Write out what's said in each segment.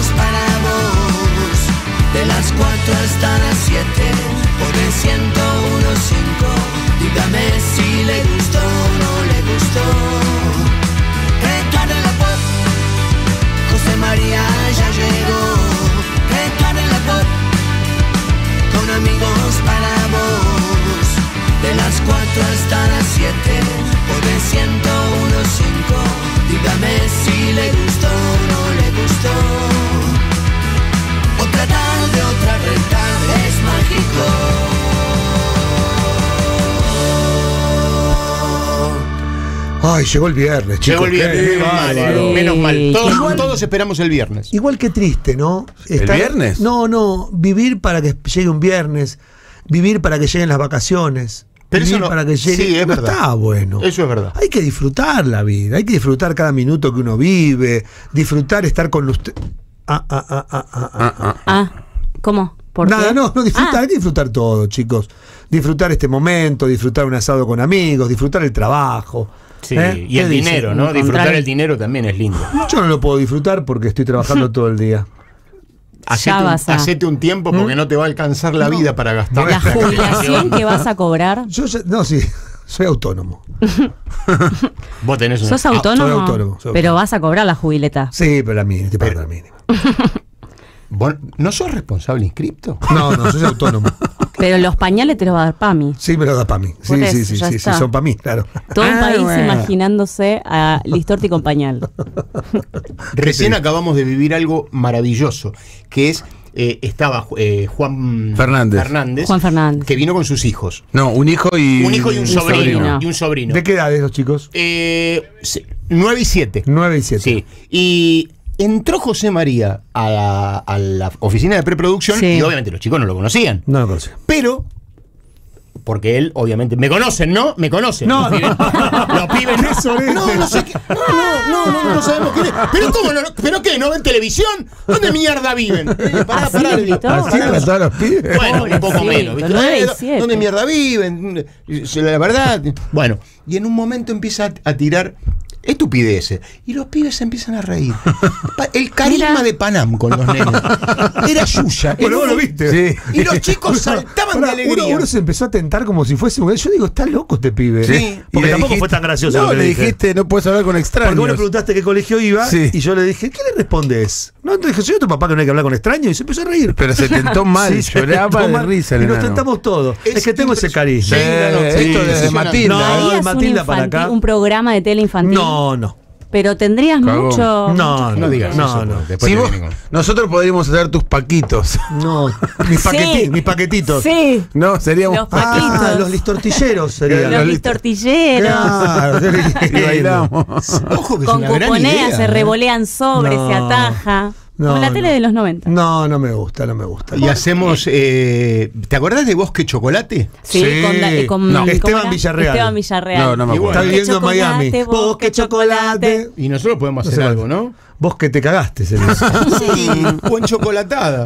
amigos para vos. De las 4 hasta las 7, por el 101.5. Dígame si le gustó o no le gustó. Recuerda la pop, José María ya llegó. Recuerda la pop, con amigos para vos. De las 4 hasta las 7, por el 101.5. Dígame si le gustó o no le gustó. Otra tarde, otra retarde, es mágico. Ay, llegó el viernes, chicos. Llegó el viernes, menos mal. Todos esperamos el viernes. Igual que triste, ¿no? ¿El viernes? No, vivir para que llegue un viernes, vivir para que lleguen las vacaciones. Pero vivir eso no, para que llegue. sí, es no verdad. Está bueno. Eso es verdad. Hay que disfrutar la vida, hay que disfrutar cada minuto que uno vive, disfrutar estar con usted. ¿Cómo? ¿Por Nada, qué? no, disfrutar, hay que disfrutar todo, chicos. Disfrutar este momento, disfrutar un asado con amigos, disfrutar el trabajo. Sí, ¿Eh? y el ¿Qué dinero, dicen? ¿no? Disfrutar el dinero también es lindo. Yo no lo puedo disfrutar porque estoy trabajando todo el día. Hacete un tiempo porque no te va a alcanzar la vida para gastar. La jubilación que vas a cobrar. Sí, soy autónomo. Vos tenés ¿Sos autónomo? Soy autónomo. Pero vas a cobrar la jubileta. Sí, pero la mínima, te pagan la mínima. ¿Vos no sos responsable inscripto? No, soy autónomo. Pero los pañales te los va a dar PAMI. Sí, me lo da para mí. Por eso, Sí, ya está. son para mí, claro. Todo un país bueno. imaginándose a Listorti con pañal. Recién acabamos de vivir algo maravilloso, que es, estaba Juan Fernández. Juan Fernández. que vino con sus hijos. No, un hijo y Un hijo y un sobrino. sobrino. Y un sobrino. ¿De qué edad los chicos? 9 y 7. 9 y 7. Sí. Y entró José María a la oficina de preproducción Sí. y obviamente los chicos no lo conocían. No lo conozco. Pero, porque él, obviamente, me conocen, ¿no? Me conocen. No, los pibes no sé qué. No sabemos quién es. Pero ¿cómo no? ¿Pero qué? ¿No ven televisión? ¿Dónde mierda viven? ¿Así le digo. gritó? así con todos los pibes. Bueno, un poco Pobrecito, menos. ¿viste? 9 y 7. ¿Dónde mierda viven? La verdad. Bueno, y en un momento empieza a tirar estupideces. Y los pibes se empiezan a reír. El carisma Mira. de Panam con los nenes. Era Yuya. Bueno, vos lo viste. Sí. Y los chicos saltaban de alegría. Uno se empezó a tentar como si fuese un... Yo digo, está loco este pibe. Sí. Porque Y le tampoco dijiste- fue tan gracioso No, lo que le dije. dijiste, no puedes hablar con extraños. Porque vos le preguntaste qué colegio iba Sí. y yo le dije, ¿qué le respondes? No, entonces dije, soy tu papá que no hay que hablar con extraños y se empezó a reír. Pero se tentó mal, Sí, se lloraba tentó de mal. risa el Y nos enano. tentamos todos. Es, Es que tengo ese carisma. Sí, Esto de impresionante. Matilda. No, ¿Harías de Matilda para acá. un programa de tele infantil? No. Pero tendrías Cagón. mucho... No digas no, eso, no. porque después Si te vos- vienen con- nosotros podríamos hacer tus paquitos. No, mis paquetitos. Sí. No, seríamos Los paquitos. Los listortilleros serían. Los listortilleros. Claro, y bailamos. Ojo que es Con una gran cuponea idea. se revolean sobre, No. se ataja. No, Como la tele no. de los 90. No me gusta. Y hacemos. ¿Te acordás de Bosque Chocolate? Sí, Sí. con No, ¿cómo Esteban era? Villarreal. Esteban Villarreal. No me acuerdo. Está viviendo en Chocolate, Miami. Bosque chocolate. Y nosotros podemos No hacer sé algo, cuál. ¿no? Vos que te cagaste, se dice. Sí, buen chocolatada.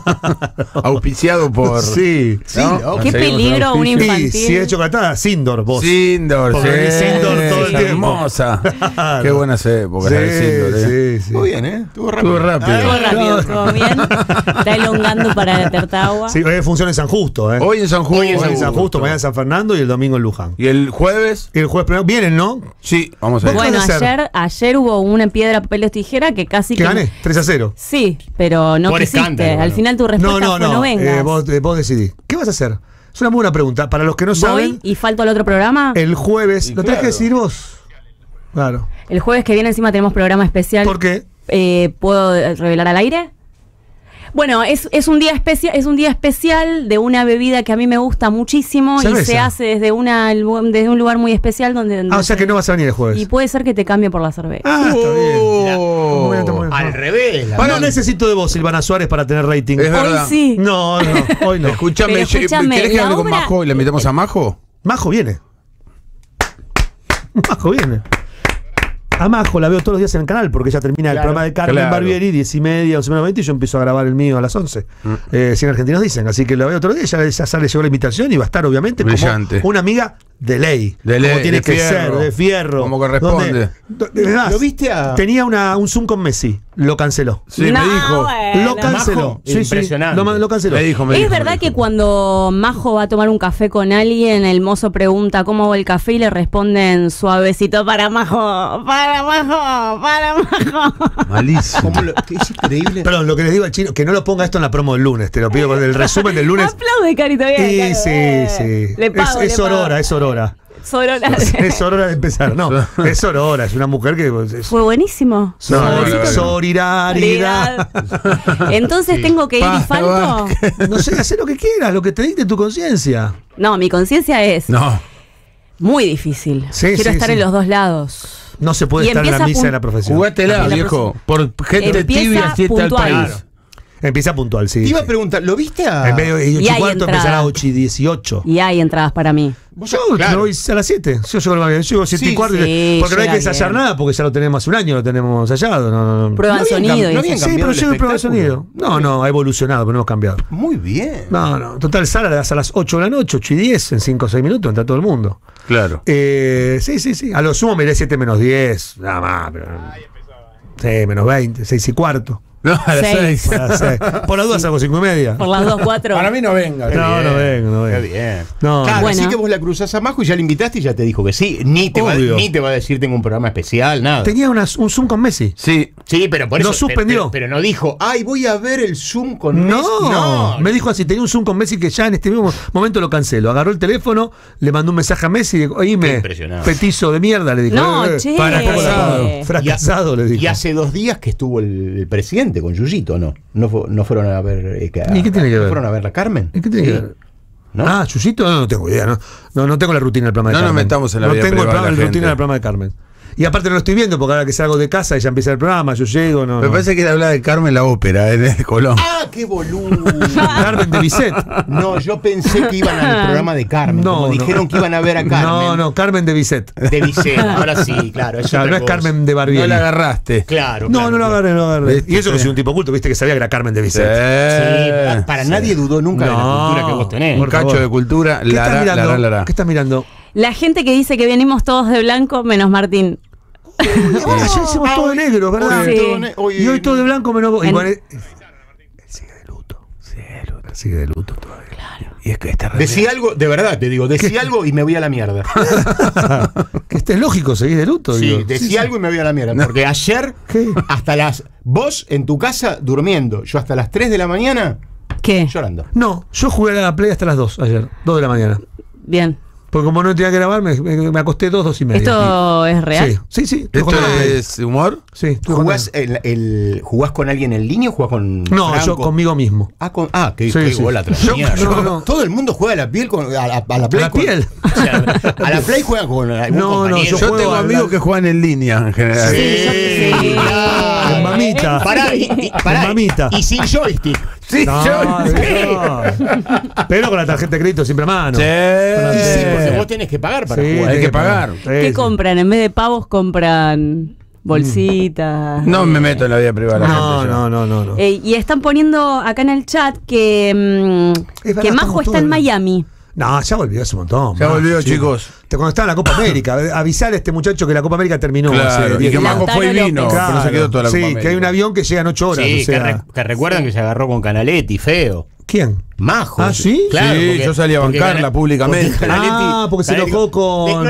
Auspiciado por. Sí. ¿no? Qué peligro un Sí, infantil. si he hecho catada, Sindor, vos. Sindor, Porque venís Sindor todo el tiempo. hermosa. Qué buenas épocas Sí, la de Sindor. sí. Estuvo bien, ¿eh? Estuvo rápido. Estuvo rápido. Estuvo rápido, estuvo bien. Está elongando para la Tertagua. Sí, hoy hay función en San Justo, ¿eh? Hoy en San Justo. Hoy en San Justo, mañana en San Fernando y el domingo en Luján. Y el jueves. Y el jueves primero vienen, ¿no? Sí, vamos a ir. ¿Vos Bueno, qué vas a hacer? ayer hubo una piedra, papel o tijera que casi Que gané, 3-0. Sí, pero no Por quisiste. escándalo, Al bueno. final tu respuesta No, fue no vengas. vos decidís. ¿Qué vas a hacer? Es una muy buena pregunta. Para los que no Voy saben, y falto al otro programa. el jueves. Y ¿Lo tenés que claro. decir vos? Claro. El jueves que viene encima tenemos programa especial. ¿Por qué? ¿Puedo revelar al aire? Bueno, es un día especial de una bebida que a mí me gusta muchísimo y Cerveza. se hace desde un lugar muy especial donde O sea que no vas a venir el jueves. y puede ser que te cambie por la cerveza. Ah, está bien. Oh. Muy bien, está muy bien. Al revés. la No mano. necesito de vos, Silvana Suárez, para tener rating. Es Hoy verdad. sí. No, hoy no. Escúchame, Pero escúchame, ¿querés que la hable con obra- Majo y le metemos a Majo? Majo viene. Majo viene. A Majo la veo todos los días en el canal porque ella termina el Claro, programa de Carmen claro. Barbieri, 10:30, 11:20 y yo empiezo a grabar el mío a las 11. 100 argentinos dicen. Así que la veo todos los días, ya sale, llegó la invitación y va a estar obviamente Brillante. como una amiga de ley. De ley, como tiene de que fierro. ser, de fierro. Como corresponde. Es más, ¿Lo viste a- tenía un Zoom con Messi, lo canceló. Sí, No, me dijo. bueno. Lo canceló. Majo, Sí, impresionante. Sí, lo canceló. Me dijo, me ¿Es dijo, verdad me que dijo. cuando Majo va a tomar un café con alguien, el mozo pregunta cómo va el café y le responden suavecito para Majo, para Majo, para Majo? Malísimo. ¿Cómo lo- que es increíble. Perdón, lo que les digo al chino, que no lo ponga esto en la promo del lunes, te lo pido, porque el resumen del lunes. Aplaude, Carito, bien. Sí, Caro, sí, bien. sí. Le pago, es le pago. Aurora, es Aurora. Sorora. Es Aurora de empezar. No, es Aurora, es una mujer que. Fue buenísimo. No, no, Suavecito. no, no. Soriridad. Entonces tengo que ir y falto. No sé, hacer lo que quieras, lo que te dicte tu conciencia. No, mi conciencia es No. muy difícil. Sí, Quiero sí, estar sí. en los dos lados. No se puede Y estar en la empieza misa de la profesión. Jugátela, En la viejo. Por gente Empieza tibia, siete al puntual. país. Claro. Empieza puntual, sí. Te iba a sí. preguntar, ¿lo viste a...? En medio de Y 8 y hay cuarto entrada. empezará a 8 y 18. Y hay entradas para mí. Yo Claro. me voy a las 7. Yo llego 7 y Sí, cuarto. sí, porque no hay llega que ensayar bien. nada, porque ya lo tenemos hace un año, lo tenemos ensayado. No. Prueban No habían sonido. cam- no y habían eso. Sí, cambiado pero el yo prueba de espectáculo. sonido. No, ha evolucionado, pero no hemos cambiado. Muy bien. No. Total, sala le das a las 8 de la noche, 8 y 10, en 5 o 6 minutos, entra todo el mundo. Claro. Sí. A lo sumo me iré 7 menos 10, nada más. Pero, sí, menos 20, 6 y cuarto. No, a las Seis. 6. Ah, sí. Por las dudas salgo 5 y media. Por las 2, 4. Para mí no venga. Qué No, bien. no vengo. Qué bien. No, Claro, Bueno. así que vos la cruzás a Majo y ya la invitaste y ya te dijo que sí. Ni te va a decir tengo un programa especial, nada. tenía un Zoom con Messi. Sí. Sí, pero por Lo eso. suspendió. Pero no dijo, ay, voy a ver el Zoom con Messi. No, me dijo así, tenía un Zoom con Messi que ya en este mismo momento lo cancelo. Agarró el teléfono, le mandó un mensaje a Messi y dijo, Qué oíme, impresionante. petizo de mierda, le dijo. No, che. Fracasado. Fracasado, le dijo. Y hace 2 días que estuvo el presidente con Yuyito, ¿no? No fueron a ver. ¿Y qué tiene que ver? ¿No fueron a ver la Carmen? ¿Y qué tiene Sí. que ver? ¿No? Ah, Chuyito, no tengo idea. No tengo la rutina del programa de No nos Carmen. metamos en la no vida tengo privada de la la gente. rutina del programa de Carmen. Y aparte no lo estoy viendo porque ahora que salgo de casa y ya empieza el programa, yo llego, no. Me parece que él habla de Carmen la ópera en el Colón. ¡Ah, qué boludo! Carmen de Bizet. No, yo pensé que iban al programa de Carmen. No, como no. dijeron que iban a ver a Carmen. No, Carmen de Bizet. De Vicente. Ahora sí, claro. Es Claro, otra no es cosa. Carmen de Barbieri. No la agarraste. Claro. No, claro, no lo claro. agarré, no lo agarré. Viste, Y eso que sí. soy un tipo oculto, viste que sabía que era Carmen de Bizet. Sí, para nadie dudó nunca de la No, cultura que vos tenés. Un por cacho favor. de cultura. ¿Qué estás mirando? Lara. ¿Qué estás mirando? La gente que dice que venimos todos de blanco, menos Martín. Ayer hicimos todo de negro, ¿verdad? Sí. Y hoy todo de blanco menos vos. En- Igual él sigue de luto. Sigue de luto todavía. Y es que está Decí algo, de verdad te digo, decí algo y me voy a la mierda. Que este es lógico, seguís de luto. Sí, digo. decí algo y me voy a la mierda. Porque ayer, ¿Qué? hasta las. Vos en tu casa durmiendo, yo hasta las 3 de la mañana ¿Qué? llorando. No, yo jugué a la Play hasta las 2 ayer, 2 de la mañana. Bien. Porque como no tenía que grabar, me acosté 2 y media. ¿Esto es real? Sí. Estuve ¿Esto jugando a la Play. es humor? Sí, estuve jugando. ¿Jugás con alguien en línea o jugás con No, Franco? yo conmigo mismo. Qué Sí, sí. bola Yo- no. Todo el mundo juega a la piel a la Play. ¿A la piel? O sea, a la Play juega con algún No, compañero. yo Yo juego tengo a amigos la- que juegan en línea en general. Sí. claro. Con mamita. Pará, pará, Con mamita. y sin joystick. Sí, No, yo. no. Pero con la tarjeta de crédito siempre a mano. Sí. Y sí, Sí. porque vos tenés que pagar para Sí, jugar. hay tenés que pagar. Sí, ¿Qué sí. compran? En vez de pavos compran bolsitas. No me meto en la vida privada de la No, gente. yo. no. Y están poniendo acá en el chat que, Es verdad, que Majo estamos está todos en en- Miami. No, ya volvió hace un montón. Ya más, volvió, sí. chicos. Cuando estaba en la Copa América, avisale a este muchacho que la Copa América terminó. hace Claro, y 10 que días. Majo fue y Lautaro vino, López. pero no se quedó toda la sí, Copa que hay América. un avión que llega en 8 horas. Sí, o sea, que recuerdan que se agarró con Canaletti, feo. ¿Quién? Majo. ¿Ah, sí? Claro, Sí, porque- yo salí a porque bancarla públicamente. Porque se enojó con-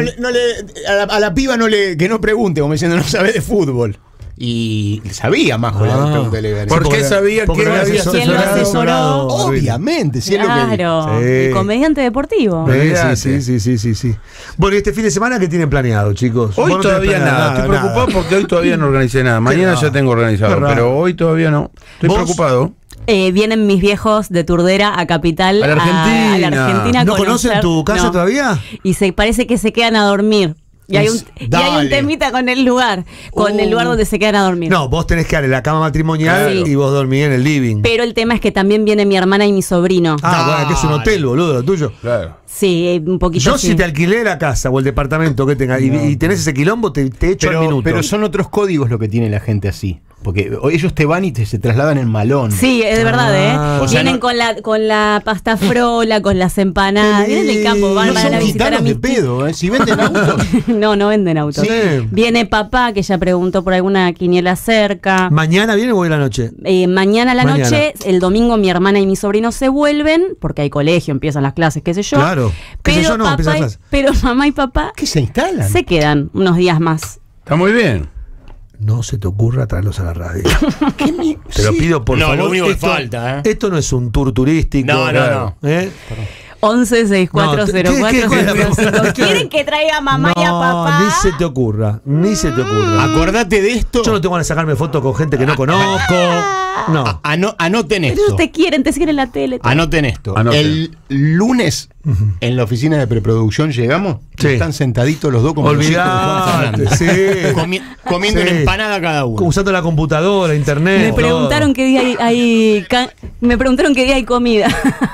a la piba que no pregunte, como diciendo, no sabe de fútbol. Y sabía Majo la pregunta de ¿Por qué sabía porque que lo había ¿Quién lo asesoró? Obviamente, si es lo que. Claro, Sí. el comediante deportivo. Olvídate. Sí. Bueno, ¿y este fin de semana qué tienen planeado, chicos? Hoy Vos no tenés todavía planeado nada. Estoy preocupado porque hoy todavía no organicé nada. Mañana raro. ya tengo organizado, Qué raro. pero hoy todavía no. Estoy ¿Vos? preocupado. Vienen mis viejos de Turdera a Capital. A la Argentina. A la Argentina a ¿No conocer. conocen tu casa No. todavía? Y parece que se quedan a dormir. Y hay un Dale. temita con el lugar. Con el lugar donde se quedan a dormir. No, vos tenés que dar en la cama matrimonial Claro. y vos dormís en el living. Pero el tema es que también viene mi hermana y mi sobrino. Bueno, que es un hotel, boludo, lo tuyo. Claro. Sí, un poquito Yo sí. si te alquilé la casa o el departamento que tengas y tenés ese quilombo, te echo al minuto. Pero son otros códigos lo que tiene la gente así. Porque ellos te van y se trasladan en malón. Sí, es de verdad, O sea, Vienen no- con la pasta frola, con las empanadas. Vienen del campo, van No a son visitar a gitanos mis de pedo, ¿eh? Si venden autos. No venden autos. Sí. Viene papá, que ya preguntó por alguna quiniela cerca. ¿Mañana viene o hoy a la noche? Mañana a la Mañana. noche, el domingo mi hermana y mi sobrino se vuelven, porque hay colegio, empiezan las clases, qué sé yo. Claro. Qué sé yo, no, empiezan las clases. pero mamá y papá ¿Qué se instalan? se quedan unos días más. Está muy bien. No se te ocurra traerlos a la radio. Te lo Sí. pido por No, favor. lo único que falta, ¿eh? Esto no es un tour turístico. No, no. ¿Eh? 11-6404-555. ¿Quieren que traiga a mamá y a papá? Ni se te ocurra. Ni se te ocurra. Acordate de esto. Yo no tengo ganas de sacarme fotos con gente que no conozco. No. Anoten esto. Ellos te quieren, te siguen en la tele. Anoten esto. Anoten. El lunes en la oficina de preproducción llegamos. Sí. Están sentaditos los dos como los hijos de Juan Olvidate, Fernández. sí. Comiendo Sí. una empanada cada uno. Usando la computadora, internet. Me preguntaron qué día me preguntaron qué día hay comida.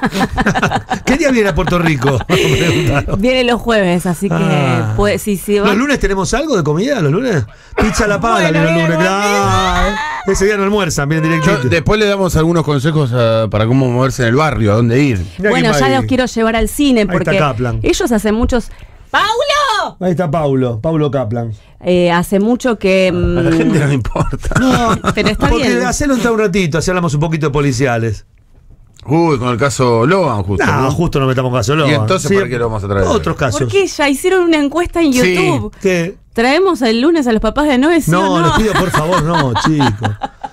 ¿Qué día viene a Puerto Rico? Me preguntaron. Viene los jueves, así que Ah. pues si va. ¿Los lunes tenemos algo de comida? ¿Los lunes? Pizza a la pala, Bueno, los bien, lunes. bueno, Claro. Ese día no almuerzan, bien Yo- directito. después le damos algunos consejos para cómo moverse en el barrio, a dónde ir. Mirá Bueno, quién va ya ahí. los quiero llevar al cine está porque Kaplan. ellos hace muchos. ¡Paulo! Ahí está Paulo Kaplan. Hace mucho que. A la gente no le importa. No, Pero está porque bien. hacelo entrar un ratito, así hablamos un poquito de policiales. Uy, con el caso Logan, justo. No, ¿no? justo no metamos caso. ¿Y entonces para qué lo vamos a traer? Otros casos. ¿Por qué ya hicieron una encuesta en Sí, YouTube? ¿qué? ¿Traemos el lunes a los papás de Noé? ¿sí o No, no? les pido por favor, no, chicos.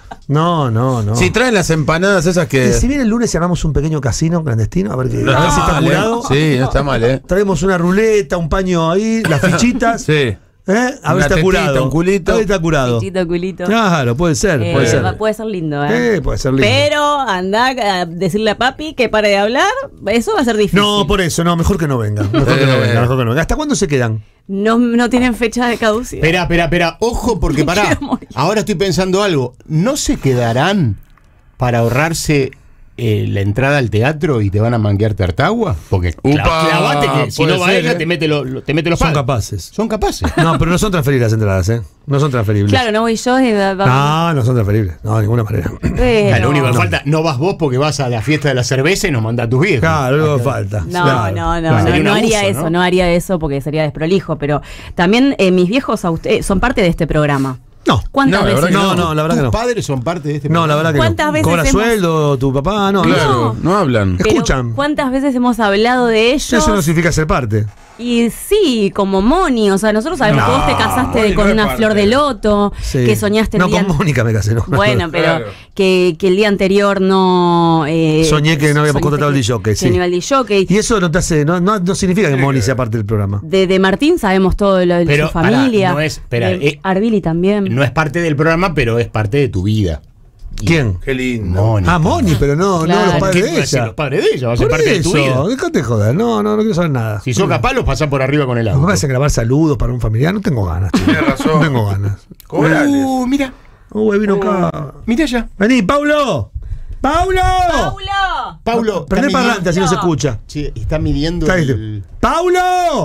No. Si traen las empanadas esas que. Y si viene el lunes y armamos un pequeño casino clandestino, a ver, No a ver está si está mal, curado. Sí, no está mal, ¿eh? Traemos una ruleta, un paño ahí, las fichitas. Sí. A ver Una si está tetita, curado. un culito. A ver si está curado. Pichito, culito. Claro, puede ser, puede ser. Puede ser lindo, ¿eh? Puede ser lindo. Pero anda a decirle a papi que pare de hablar, eso va a ser difícil. No, por eso, no, mejor que no venga. Mejor que no venga, mejor que no venga. ¿Hasta cuándo se quedan? No tienen fecha de caducidad. Espera. Ojo, porque Me pará. quiero morir. Ahora estoy pensando algo. ¿No se quedarán para ahorrarse la entrada al teatro y te van a manguear Tartagua? Porque Upa, clavate que si puede no va ser, ella, ¿eh? te mete los Son padres. capaces. Son capaces. No, pero no son transferibles las entradas, ¿eh? No son transferibles. Claro, no voy yo. No son transferibles. No, de ninguna manera. Ah, lo único que no. falta, no vas vos porque vas a la fiesta de la cerveza y nos mandás a tus viejos. Claro, luego falta. No, Claro, no claro. Sería un no haría abuso, eso, ¿no? no haría eso porque sería desprolijo, pero también mis viejos son parte de este programa. No. ¿Cuántas No, la veces? verdad que No, la verdad que ¿Tus no. padres son parte de este No, la verdad que ¿Cuántas no. veces ¿Cobra hemos- sueldo tu papá? No, Claro, no hablan. Pero escuchan. ¿cuántas veces hemos hablado de ellos? Eso no significa ser parte. Y sí, como Moni, o sea, nosotros sabemos que vos te casaste Moni con no es una parte. flor de loto, Sí. que soñaste el No, día... con Mónica me casé, ¿no? Bueno, pero Claro. que el día anterior no... Soñé que no habíamos soñaste contratado el DJ, que sí. no iba el DJ. Y eso no te hace, no significa que Moni sea parte del programa. De Martín sabemos todo lo de Pero, su familia. pará, no es- espera, de Arbili también. No es parte del programa, pero es parte de tu vida. ¿Quién? Qué lindo. Moni. Ah, Moni, pero no Claro. los padres ¿Qué de va a ser ella. los padres de ella? Va a ser Por parte de tu vida. eso, déjate joder. No quiero saber nada. Si sos capaz, los pasás por arriba con el ¿Me auto. vas a grabar saludos para un familiar? No tengo ganas, chico. Tienes razón. No tengo ganas. Cobrales. Mira. Vino acá. Mira ya. Vení, Paulo. ¡Paulo! ¡Paulo! Paulo. Prende está parlante así no se escucha. Sí, está midiendo Está ahí. el... ¡Paulo!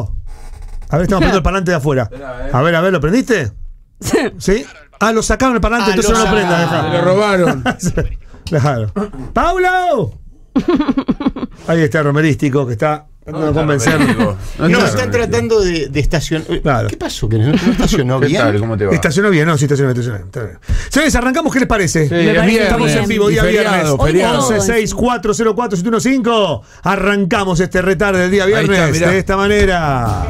A ver, estamos poniendo el parlante de afuera. A ver, ¿lo prendiste? ¿Sí? Ah, lo sacaron el parlante, Ah, entonces lo no lo prenda. sacaron. Me lo robaron. Claro. ¡Paulo! Ahí está el romerístico que está tratando de convencerlo. No, están tratando de estacionar. Claro. ¿Qué pasó? ¿Que no estacionó ¿Qué bien? tal? ¿Cómo te va? Estacionó bien, no, sí, estacionó bien. Está bien. Señores, arrancamos, ¿qué les parece? Sí, Me es parece viernes. Estamos en vivo, día Y viernes. feriado, Hoy feriado. todo. 11-6-404-715. Arrancamos este retarde del día Ahí está, viernes mirá. de esta manera.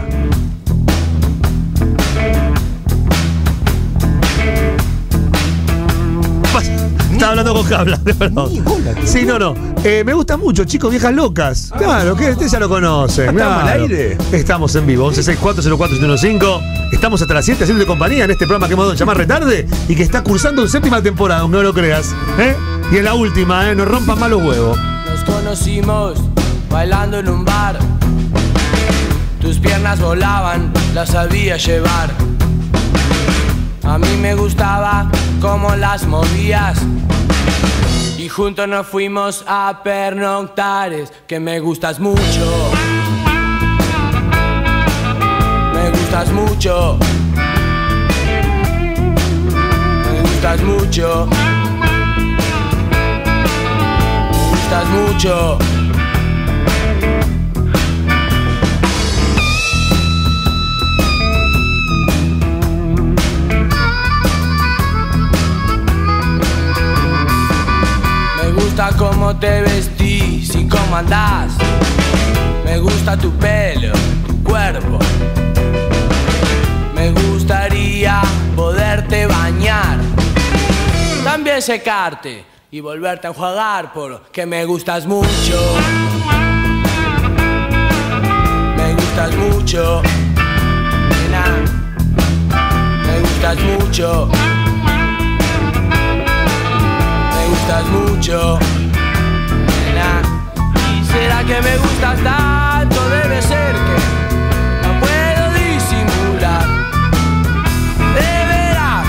Estaba hablando con Cabla, perdón. Sí, no. Me gusta mucho, chicos, viejas locas. Claro, que ustedes ya lo conocen. ¿Estamos al claro. aire? Estamos en vivo, 11-6-404-715. Estamos hasta las 7 haciendo de compañía en este programa que hemos dado llamar Retarde y que está cursando en séptima temporada, aunque no lo creas. Y en la última, no rompan más los huevos. Nos conocimos bailando en un bar. Tus piernas volaban, las sabía llevar. A mí me gustaba cómo las movías. Y juntos nos fuimos a pernoctar. Es que me gustas mucho. gustas mucho. Me gustas mucho. Me gustas mucho. Me gusta cómo te vestís y cómo andás. Me gusta tu pelo, tu cuerpo. Me gustaría poderte bañar, también secarte y volverte a enjuagar, porque me gustas mucho. Me gustas mucho, nena. Me gustas mucho. Me gustas mucho, nena. ¿Y será que me gustas tanto? Debe ser que no puedo disimular. De veras.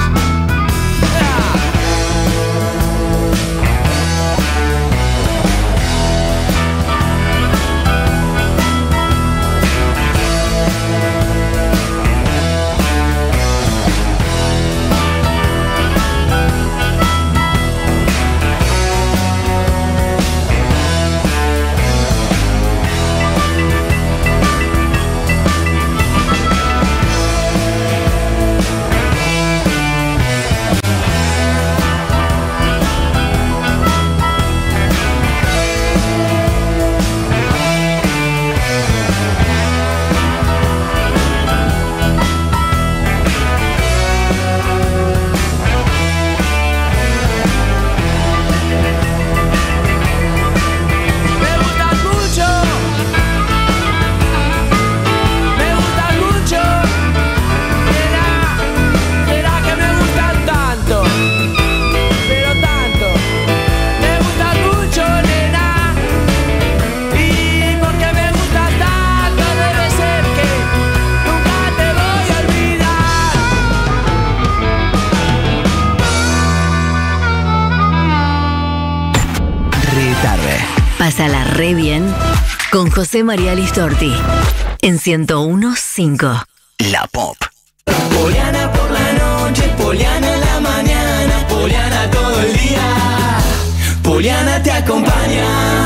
Pásala re bien con José María Listorti en 101.5 La Pop. Poliana por la noche, Poliana en la mañana, Poliana todo el día, Poliana te acompaña.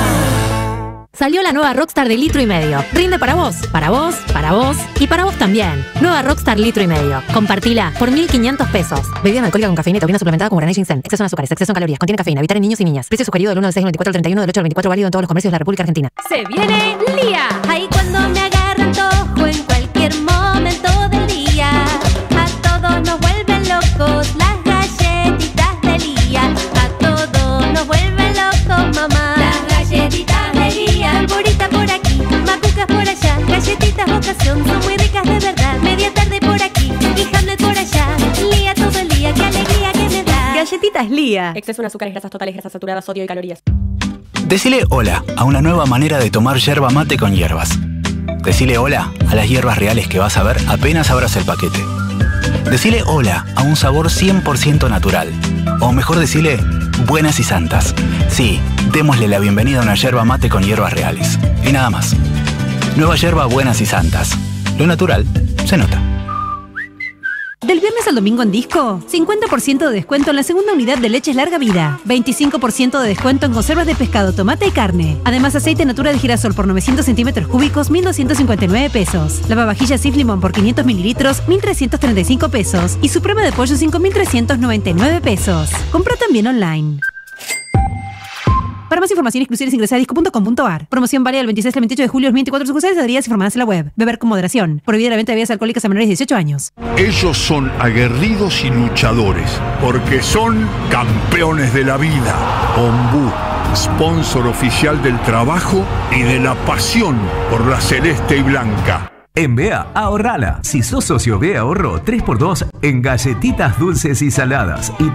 Salió la nueva Rockstar de litro y medio. Rinde para vos, para vos, para vos y para vos también. Nueva Rockstar litro y medio. Compartila por 1.500 pesos. Bebida no alcohólica con cafeína y taurina suplementada con guaraná y ginseng. Exceso en azúcares, exceso en calorías. Contiene cafeína. Evitar en niños y niñas. Precio sugerido del 1 del 6 al 24 al 31 del 8 al 24. Válido en todos los comercios de la República Argentina. Se viene Lía. Ahí cuando me agarra antojo en cualquier momento del día. A todos nos vuelven locos las galletitas de Lía. A todos nos vuelven locos, mamá. Las galletitas de Lía. Polvorita por aquí, macucas por allá. Galletitas ocasión, son muy ricas de verdad. Media tarde por aquí y Hamlet por allá. Lía todo el día, qué alegría que me da. Galletitas Lía. Exceso en azúcares, grasas totales, grasas saturadas, sodio y calorías. Decile hola a una nueva manera de tomar yerba mate con hierbas. Decile hola a las hierbas reales que vas a ver apenas abras el paquete. Decile hola a un sabor 100% natural. O mejor decile buenas y santas. Sí, démosle la bienvenida a una yerba mate con hierbas reales. Y nada más. Nueva yerba buenas y santas. Lo natural se nota. Del viernes al domingo en Disco, 50% de descuento en la segunda unidad de leches larga vida, 25% de descuento en conservas de pescado, tomate y carne. Además, aceite natura de girasol por 900 centímetros cúbicos, 1.259 pesos. Lavavajillas Sif Limón por 500 mililitros, 1.335 pesos. Y Suprema de pollo, 5.399 pesos. Compra también online. Para más información exclusiva ingresa a disco.com.ar. Promoción válida del 26 al 28 de julio, 24 sucursales, adheridas informadas en la web. Beber con moderación. Prohibida la venta de bebidas alcohólicas a menores de 18 años. Ellos son aguerridos y luchadores, porque son campeones de la vida. Ombú, sponsor oficial del trabajo y de la pasión por la celeste y blanca. En BEA, ahorrala. Si sos socio BEA Ahorro, 3x2 en galletitas dulces y saladas y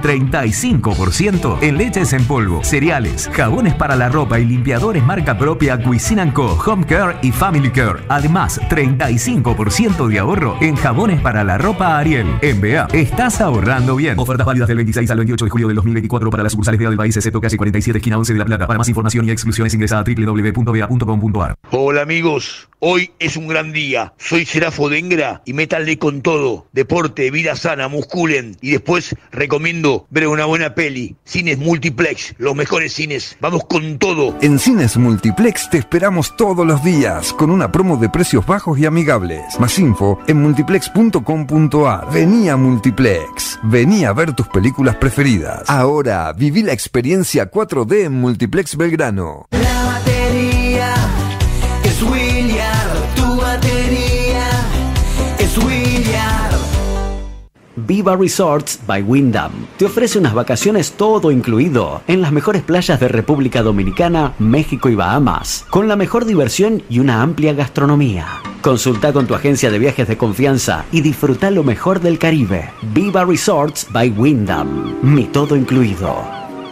35% en leches en polvo, cereales, jabones para la ropa y limpiadores marca propia Cuisine & Co, Home Care y Family Care. Además, 35% de ahorro en jabones para la ropa Ariel. En BEA, estás ahorrando bien. Ofertas válidas del 26 al 28 de julio del 2024 para las sucursales BEA del país, excepto calle 47, esquina 11 de La Plata. Para más información y exclusiones ingresa a www.bea.com.ar. Hola amigos, hoy es un gran día. Hola, soy Serafo Dengra y métanle con todo. Deporte, vida sana, musculen. Y después recomiendo ver una buena peli. Cines Multiplex, los mejores cines. Vamos con todo. En Cines Multiplex te esperamos todos los días con una promo de precios bajos y amigables. Más info en multiplex.com.ar. Vení a Multiplex. Vení a ver tus películas preferidas. Ahora viví la experiencia 4D en Multiplex Belgrano. La batería es Williard, tu batería es Williard. Viva Resorts by Wyndham te ofrece unas vacaciones todo incluido en las mejores playas de República Dominicana, México y Bahamas, con la mejor diversión y una amplia gastronomía. Consulta con tu agencia de viajes de confianza y disfruta lo mejor del Caribe. Viva Resorts by Wyndham, mi todo incluido.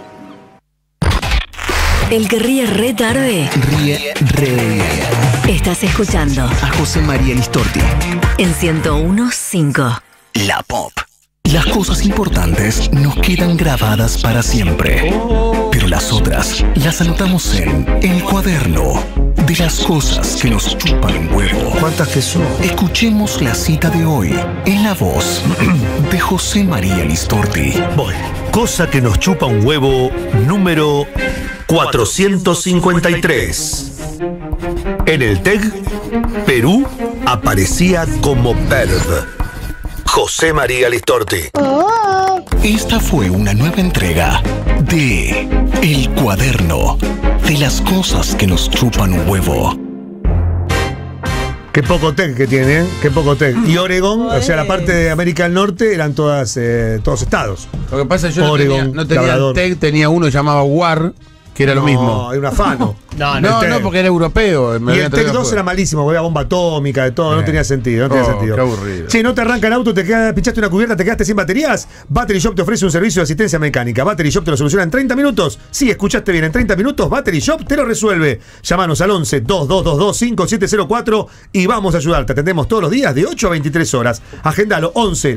El que ríe re tarde. Ríe re bien. Estás escuchando A José María Listorti. en 101.5. La Pop. Las cosas importantes nos quedan grabadas para siempre. Pero las otras las anotamos en el cuaderno de las cosas que nos chupan un huevo. ¿Cuántas que son? Escuchemos la cita de hoy en la voz de José María Listorti. Voy. Cosa que nos chupa un huevo número 453. En el TEG, Perú aparecía como PERV. José María Listorti. Esta fue una nueva entrega de El Cuaderno de las cosas que nos chupan un huevo. Qué poco tech que tiene, ¿eh? Qué poco tech. Y Oregón, o sea, la parte de América del Norte eran todos estados. Lo que pasa es que yo Oregon, no tenía Labrador. TEC, tenía uno que llamaba WAR, que era lo mismo. No, era un afano. No, porque era europeo. Y el TEC 2 era malísimo, porque había bomba atómica, de todo, no tenía sentido, no tenía sentido. Qué aburrido. Che, no te arranca el auto, pinchaste una cubierta, te quedaste sin baterías. Battery Shop te ofrece un servicio de asistencia mecánica. Battery Shop te lo soluciona en 30 minutos. Sí, escuchaste bien, en 30 minutos Battery Shop te lo resuelve. Llámanos al 11-2222-5704 y vamos a ayudarte. Atendemos todos los días de 8 a 23 horas. Agendalo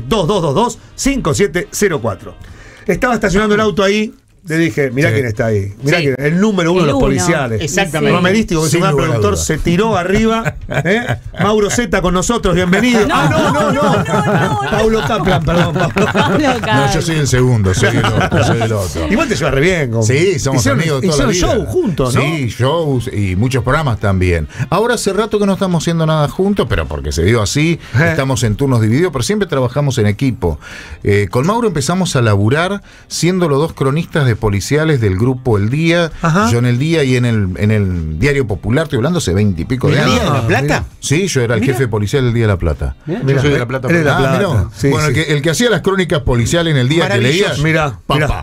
11-2222-5704. Estaba estacionando el auto ahí. Le dije, mirá quién está ahí. Mirá quién, el número uno de los policiales. Exactamente. Romerístico, que es un gran productor, se tiró arriba. Mauro Zeta con nosotros, bienvenido. No. Paulo Kaplan, perdón. No, yo soy el segundo, soy el otro. Igual te llevas re bien. Sí, somos amigos toda la vida. Hicieron show juntos, ¿no? Sí, shows y muchos programas también. Ahora hace rato que no estamos haciendo nada juntos, pero porque se dio así, estamos en turnos divididos, pero siempre trabajamos en equipo. Con Mauro empezamos a laburar siendo los dos cronistas de policiales del grupo El Día. Ajá. Yo en El Día y en el Diario Popular, estoy hablando hace 20 y pico de años. ¿El Día de La Plata? Sí, yo era el jefe policial del Día de La Plata. Yo soy de La Plata. Sí, bueno, sí. El que hacía las crónicas policiales en El Día que leías. Mira.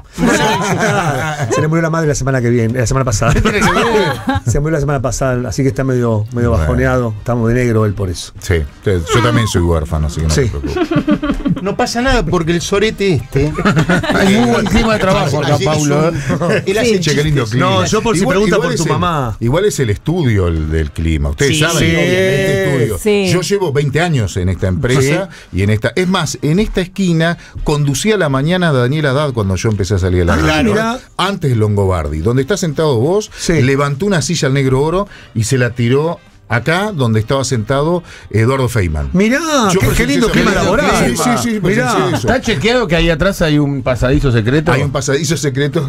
Se le murió la madre la semana pasada. Se murió la semana pasada, así que está medio bajoneado. Estamos de negro él por eso. Sí, yo también soy huérfano, así que no te preocupes. No pasa nada porque el sorete hay muy buen clima de trabajo acá, Paulo. Qué lindo clima. No, yo por si pregunta por tu mamá. Igual es el estudio del clima. Ustedes saben, obviamente, estudio. Sí. Yo llevo 20 años en esta empresa y en esta. Es más, en esta esquina conducía la mañana de Daniel Haddad cuando yo empecé a salir a la radio. Antes Longobardi. Donde está sentado vos, levantó una silla al Negro Oro y se la tiró acá donde estaba sentado Eduardo Feynman. Mirá, qué lindo clima laboral. Sí, mirá. ¿Está chequeado que ahí atrás hay un pasadizo secreto? Hay un pasadizo secreto.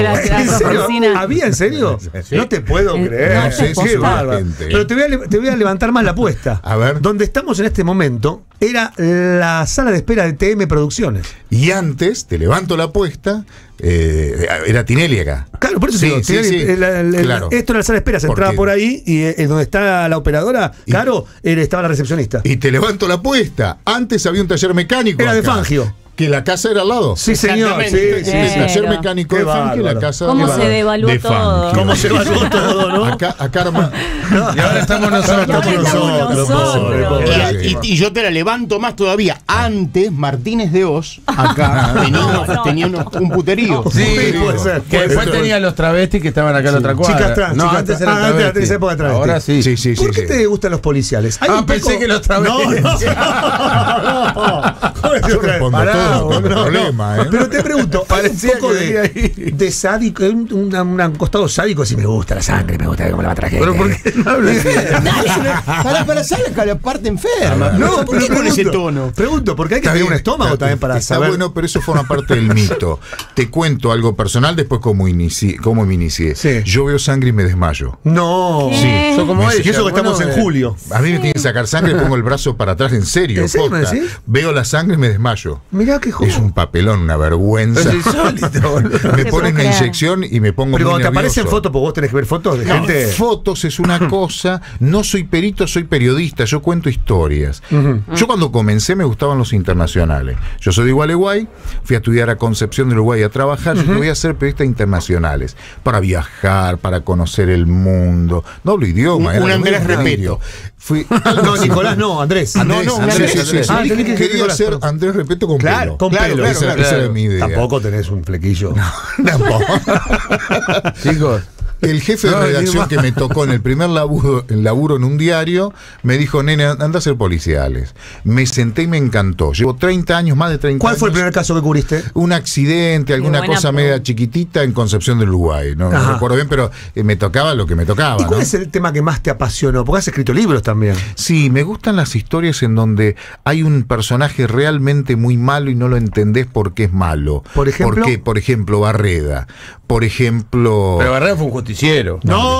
¿Había, en serio? Sí. No te puedo creer. No sé, qué bárbaro. Pero te voy a levantar más la apuesta. A ver. Donde estamos en este momento era la sala de espera de TM Producciones. Y antes, te levanto la apuesta, era Tinelli acá. Claro, por eso digo, claro. Esto era la sala de espera, se entraba por ahí y donde está la operadora, estaba la recepcionista. Y te levanto la apuesta, antes había un taller mecánico. Era acá. De Fangio. Que la casa era al lado. Sí, señor. Sí, el taller mecánico de Fangio y la casa ¿Cómo se devaluó todo? ¿Cómo se devaluó todo, no? Acá y ahora estamos nosotros. Y yo te la levanto más todavía. Antes, Martínez de Oz, acá, tenía un puterío. Sí, puede ser. Que después tenía los travestis que estaban acá en la otra cuadra. Chicas trans. No, antes era travesti. Esa época travesti. Ahora sí. ¿Por qué te gustan los policiales? Pensé que los travestis. Yo respondo todo. problema, ¿eh? Pero te pregunto, ¿hay un Parecía poco que de sádico, un costado sádico? Si me gusta la sangre, me gusta cómo la mata la gente. Pero ¿por qué no hablas así? Para saber la parte enferma. No, ¿por qué con ese tono? Pregunto, porque hay que Está tener bien, un estómago también para está saber. bueno, pero eso forma parte del mito. Te cuento algo personal después cómo me inicié. Sí. Yo veo sangre y me desmayo. No. Sí. Sos como Y ella, eso que estamos bueno, en julio. A mí me tienen que sacar sangre, pongo el brazo para atrás, en serio. ¿En serio me posta. decís? Veo la sangre y me desmayo. Mirá qué joder. Es un papelón, una vergüenza. Es insólito, boludo. Me Te ponen puedo una creer. inyección y me pongo Pero muy cuando te aparecen nervioso. fotos, porque vos tenés que ver fotos de No, gente. fotos es una cosa. No soy perito, soy periodista. Yo cuento historias. Yo cuando comencé me gustaban los internacionales. Yo soy de Gualeguay, fui a estudiar a Concepción del Uruguay a trabajar. Yo voy a ser periodista internacionales para viajar, para conocer el mundo. No hablo idioma. Un era Andrés muy Repeto. Fui, No, Nicolás, no, Andrés. Andrés, Andrés, sí, sí, sí. Ah, tenés que Quería Nicolás, ser perdón. Andrés Repeto con Claro, pelo. con pelo. Esa era mi idea. Tampoco tenés un flequillo. Tampoco. Chicos, El jefe de No, redacción ni más. que me tocó en el primer laburo en un diario me dijo, nene, anda a hacer policiales. Me senté y me encantó. Llevo 30 años, más de 30 ¿Cuál años. fue el primer caso que cubriste? Un accidente, alguna buena cosa pregunta. media chiquitita en Concepción del Uruguay. No Ajá. recuerdo bien, pero me tocaba lo que me tocaba. ¿Y cuál ¿no? es el tema que más te apasionó? Porque has escrito libros también. Sí, me gustan las historias en donde hay un personaje realmente muy malo y no lo entendés por qué es malo. Por ejemplo. ¿Por qué? Por ejemplo, Barreda. Por ejemplo... pero Barrera fue un justiciero. ¡No,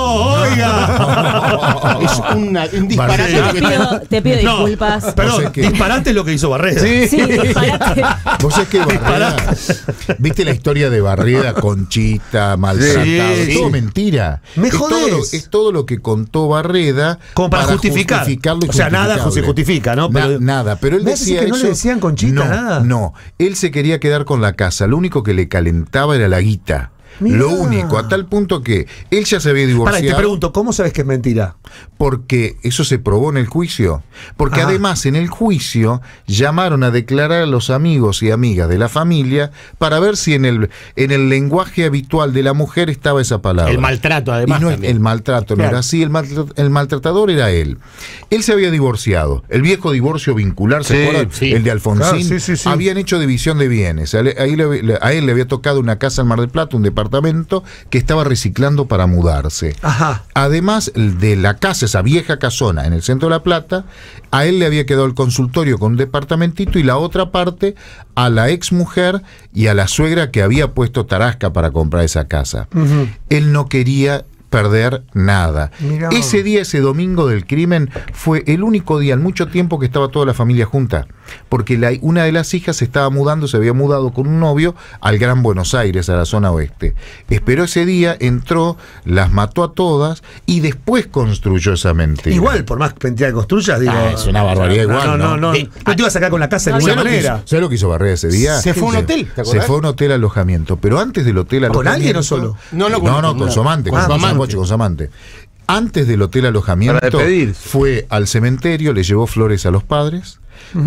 oiga! Es un disparate. Barrera. lo que está- Te pido No, disculpas. Perdón, No sé qué. disparate es lo que hizo Barrera. Sí, disparate. Vos sabés que Barreda, ¿viste la historia de Barreda, Conchita, maltratado? Sí, Es todo sí. mentira. Me es todo, jodés. es todo lo que contó Barreda Como para justificar. justificarlo y O sea, nada justificable. se justifica, ¿no? Pero- Nada, pero él ¿Me decís decía que no le eso. decían Conchita, no, nada? No, él se quería quedar con la casa. Lo único que le calentaba era la guita. Mirá. Lo único, a tal punto que él ya se había Pará, y divorciado. te pregunto, ¿cómo sabes que es mentira? Porque eso se probó en el juicio. Porque Ah. además en el juicio llamaron a declarar a los amigos y amigas de la familia para ver si en el lenguaje habitual de la mujer estaba esa palabra. El maltrato, además. Y no, también. el maltrato no Claro. era así, el maltratador era él. Él se había divorciado. El viejo divorcio vincular, ¿se Sí, acuerdan? sí. El de Alfonsín. Claro, sí, sí, sí. Habían hecho división de bienes. A él le había tocado una casa en Mar del Plata, un departamento que estaba reciclando para mudarse. Ajá. Además de la casa, esa vieja casona en el centro de La Plata, a él le había quedado el consultorio con un departamentito y la otra parte a la ex mujer y a la suegra que había puesto tarasca para comprar esa casa. Él no quería perder nada. Mirá. Ese día, ese domingo del crimen, fue el único día en mucho tiempo que estaba toda la familia junta, porque una de las hijas se estaba mudando, se había mudado con un novio al Gran Buenos Aires, a la zona oeste. Esperó ese día, entró, las mató a todas y después construyó esa mentira. Igual, por más mentira que construyas, digo. Es una barbaridad igual, ¿no? No te iba a sacar con la casa de ninguna manera. ¿Sabes lo que hizo Barrera ese día? Se fue a un hotel, ¿te acordás? Se fue a un hotel alojamiento, pero antes del hotel ¿Con alojamiento... alguien o solo? No, con su amante, con su amante. Antes del hotel alojamiento, Para despedirse. fue al cementerio, le llevó flores a los padres,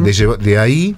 de ahí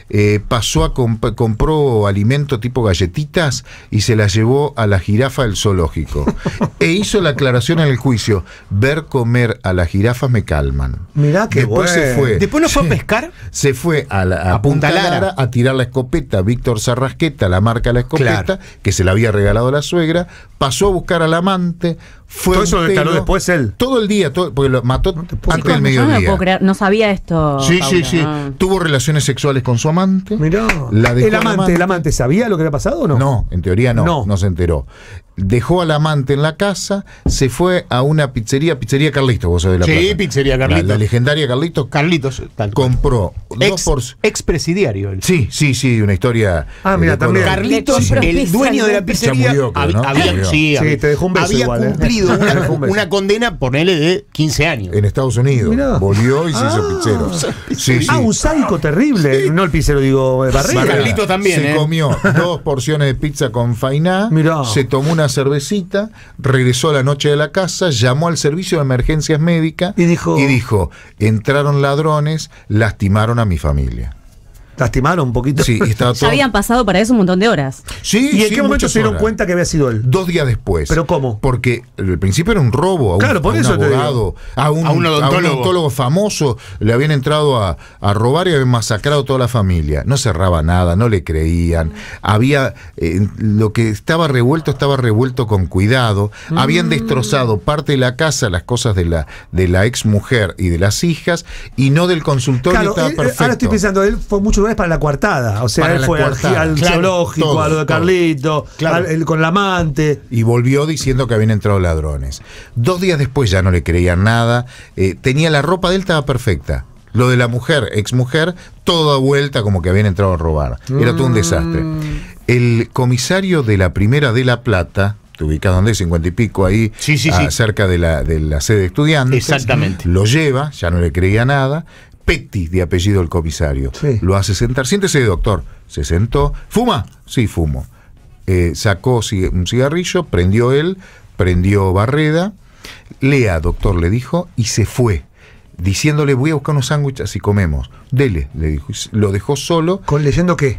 pasó a compró alimento tipo galletitas y se las llevó a la jirafa del zoológico. E hizo la aclaración en el juicio: ver comer a las jirafas me calman. Mirá qué Después se bueno. fue. Después no fue a pescar. Se fue a Punta Lara a tirar la escopeta a Víctor Sarrasqueta, la marca de la escopeta, Claro. que se la había regalado a la suegra, pasó a buscar al amante, fue Todo a eso un lo declaró pelo, después él. todo el día, porque lo mató antes del Yo no me mediodía. puedo creer, no sabía esto. Sí, Paula. sí, sí. Ah. Tuvo relaciones sexuales con su amante. Mirá. La dejó ¿El amante sabía lo que había pasado o no? No, en teoría no se enteró. Dejó al amante en la casa, se fue a una pizzería Carlitos, vos sabés de la Sí, Plata. Pizzería Carlitos. La legendaria Carlitos. Carlitos, tal cual. Compró Expresidiario. él. Sí, una historia. Ah, mira, de también. color. Carlitos, Sí. el dueño de la pizzería, Ya murió, creo, ¿no? había, Murió. sí, Sí, te dejó un beso había igual, cumplido Te dejó un beso. una condena, ponele, de 15 años. En Estados Unidos. Mirá. Volvió y se hizo pizzero. Sí, sí. Ah, un sádico terrible. No el pizzero, digo, Barrera. Carlitos también, Se comió 2 porciones de pizza con fainá, Mirá. se tomó una cervecita, regresó a la noche de la casa, llamó al servicio de emergencias médicas Y dijo, entraron ladrones, lastimaron a mi familia. ¿Lastimaron un poquito? Sí, estaba Ya todo. habían pasado para eso un montón de horas. Sí, ¿Y en sí, qué momento muchas se dieron horas. cuenta que había sido él? 2 días después. ¿Pero cómo? Porque al principio era un robo a un, Claro, por a un eso te digo. abogado, a un odontólogo. odontólogo famoso. Le habían entrado a robar y habían masacrado toda la familia. No cerraba nada, no le creían. Había lo que estaba revuelto con cuidado. Habían destrozado parte de la casa, las cosas de la ex mujer y de las hijas, y no del consultorio. Claro, estaba perfecto. ahora estoy pensando, él fue muchos lugares para la coartada. O sea, Para él la fue coartada. al Claro, zoológico, todo, a lo de todo. Carlito, Claro. con la amante. Y volvió diciendo que habían entrado ladrones. 2 días después ya no le creían nada. Tenía la ropa de él, estaba perfecta. Lo de la mujer, ex mujer, toda vuelta como que habían entrado a robar. Era todo un desastre. El comisario de la primera de La Plata, te ubicas donde es, 50 y pico ahí, Sí. cerca de la sede de estudiantes. Exactamente. Lo lleva, ya no le creía nada. Petty, de apellido el comisario. Sí. Lo hace sentar. Siéntese, doctor. Se sentó. ¿Fuma? Sí, fumo. Sacó un cigarrillo, prendió Barreda. Lea, doctor, le dijo, y se fue, diciéndole, voy a buscar unos sándwiches y comemos. Dele, le dijo. Lo dejó solo. ¿Con leyendo qué?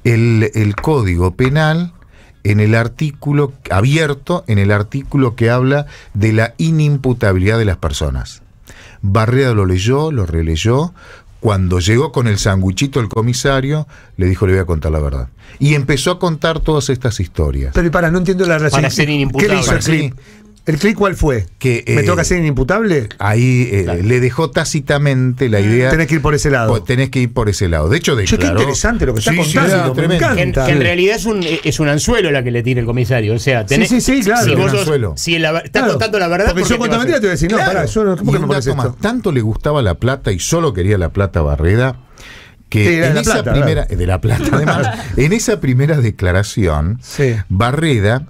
El Código Penal, en el artículo abierto, en el artículo que habla de la inimputabilidad de las personas. Barreda lo leyó, lo releyó. Cuando llegó con el sanguichito el comisario, le dijo, le voy a contar la verdad. Y empezó a contar todas estas historias. Pero no entiendo la relación. Para ser ¿Qué inimputable. le hizo el clip? ¿El clip cuál fue? Que, ¿Me tengo que hacer inimputable? Ahí le dejó tácitamente la idea. Tenés que ir por ese lado. Tenés que ir por ese lado. De hecho, Che, declaró. qué interesante lo que está Sí, contando. sí, me encanta. Que en realidad es un anzuelo la que le tira el comisario. O sea, tenés, Sí, claro. Si Un vos anzuelo. estás Claro. contando la verdad. Porque yo te cuento vas a- mentira te voy a decir, no, Claro. pará, yo no, ¿cómo Y que me un parece dato más, esto? tanto le gustaba La Plata y solo quería La Plata Barreda, que Sí, era en de La esa Plata, primera, claro. de La Plata además, en esa primera declaración, Sí. Barreda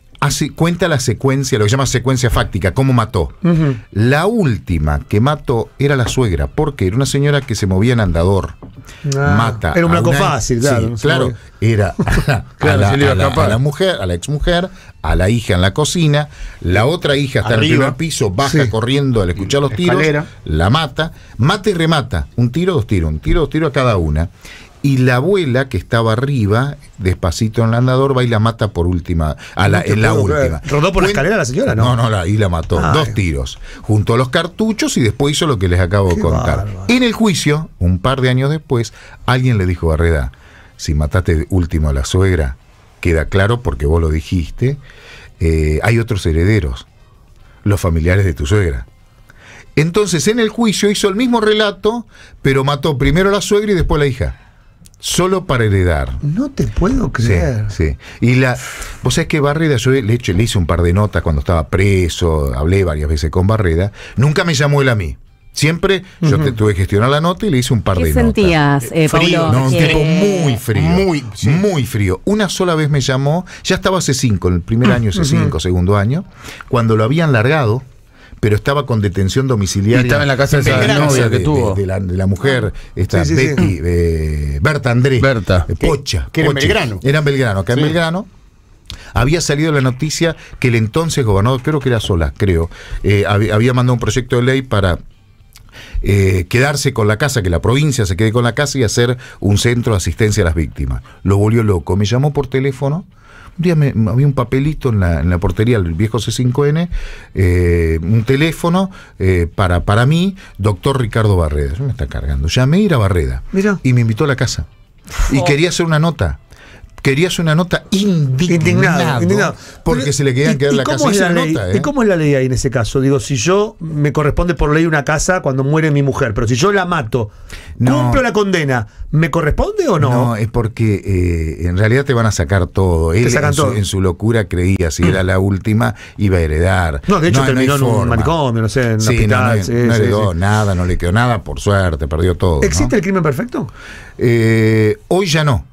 cuenta la secuencia, lo que se llama secuencia fáctica, cómo mató. Ujú. La última que mató era la suegra, porque era una señora que se movía en andador. Ah, Mata era un a blanco una- fácil, claro, Sí, no se claro, movía. era Claro, se le iba a escapar. a la mujer, a la exmujer, a la hija en la cocina, la otra hija está en el Arriba. primer piso, baja Sí. corriendo al escuchar los tiros, Escalera. la mata y remata, un tiro, dos tiros a cada una. Y la abuela que estaba arriba, despacito en el andador, va y la mata por última, No te en la puedo creer. última. ¿Rodó por la escalera la señora, no? No, y la mató. Ay. 2 tiros. Junto a los cartuchos y después hizo lo que les acabo de Qué contar. bárbaro. En el juicio, un par de años después, alguien le dijo a Barreda, si mataste de último a la suegra, queda claro porque vos lo dijiste, hay otros herederos, los familiares de tu suegra. Entonces en el juicio hizo el mismo relato, pero mató primero a la suegra y después a la hija. Solo para heredar. No te puedo creer. Sí. Y vos sabés que Barreda, yo le hice un par de notas cuando estaba preso, hablé varias veces con Barreda, nunca me llamó él a mí. Siempre yo tuve que gestionar la nota y le hice un par ¿Qué de sentías, notas. Paulo? No, un Que- tipo muy frío. Muy frío. Una sola vez me llamó, ya estaba C5, en el primer año C5, segundo año, cuando lo habían largado, pero estaba con detención domiciliaria. Y estaba en la casa de esa Belgrano, novia que de- tuvo. de la mujer, esta Sí, sí, sí. Betty, Berta André. Berta. Pocha. que era en Pochi. Belgrano. Era en Belgrano, acá en Sí. Belgrano. Había salido la noticia que el entonces gobernador, creo que era Solá, había mandado un proyecto de ley para quedarse con la casa, que la provincia se quede con la casa y hacer un centro de asistencia a las víctimas. Lo volvió loco. Me llamó por teléfono. Un día había un papelito en la portería del viejo C5N, un teléfono para mí, doctor Ricardo Barreda. Me está cargando. Llamé a ir a Barreda. Mirá. Y me invitó a la casa. Y quería hacer una nota. Quería hacer una nota indignado. Porque se le querían quedar la casa. ¿Cómo es Hice la ley? nota, ¿Y cómo es la ley ahí en ese caso? Digo, si yo me corresponde por ley una casa cuando muere mi mujer, pero si yo la mato, No. cumplo la condena, ¿me corresponde o no? No, es porque en realidad te van a sacar todo. Él sacan en, todo. en su locura creía, si era la última, iba a heredar. No, de hecho hay terminó en un forma. manicomio, no sé, en un Sí, hospital. no sí, heredó sí. nada, no le quedó nada, por suerte, perdió todo. ¿no? ¿Existe el crimen perfecto? Hoy ya no.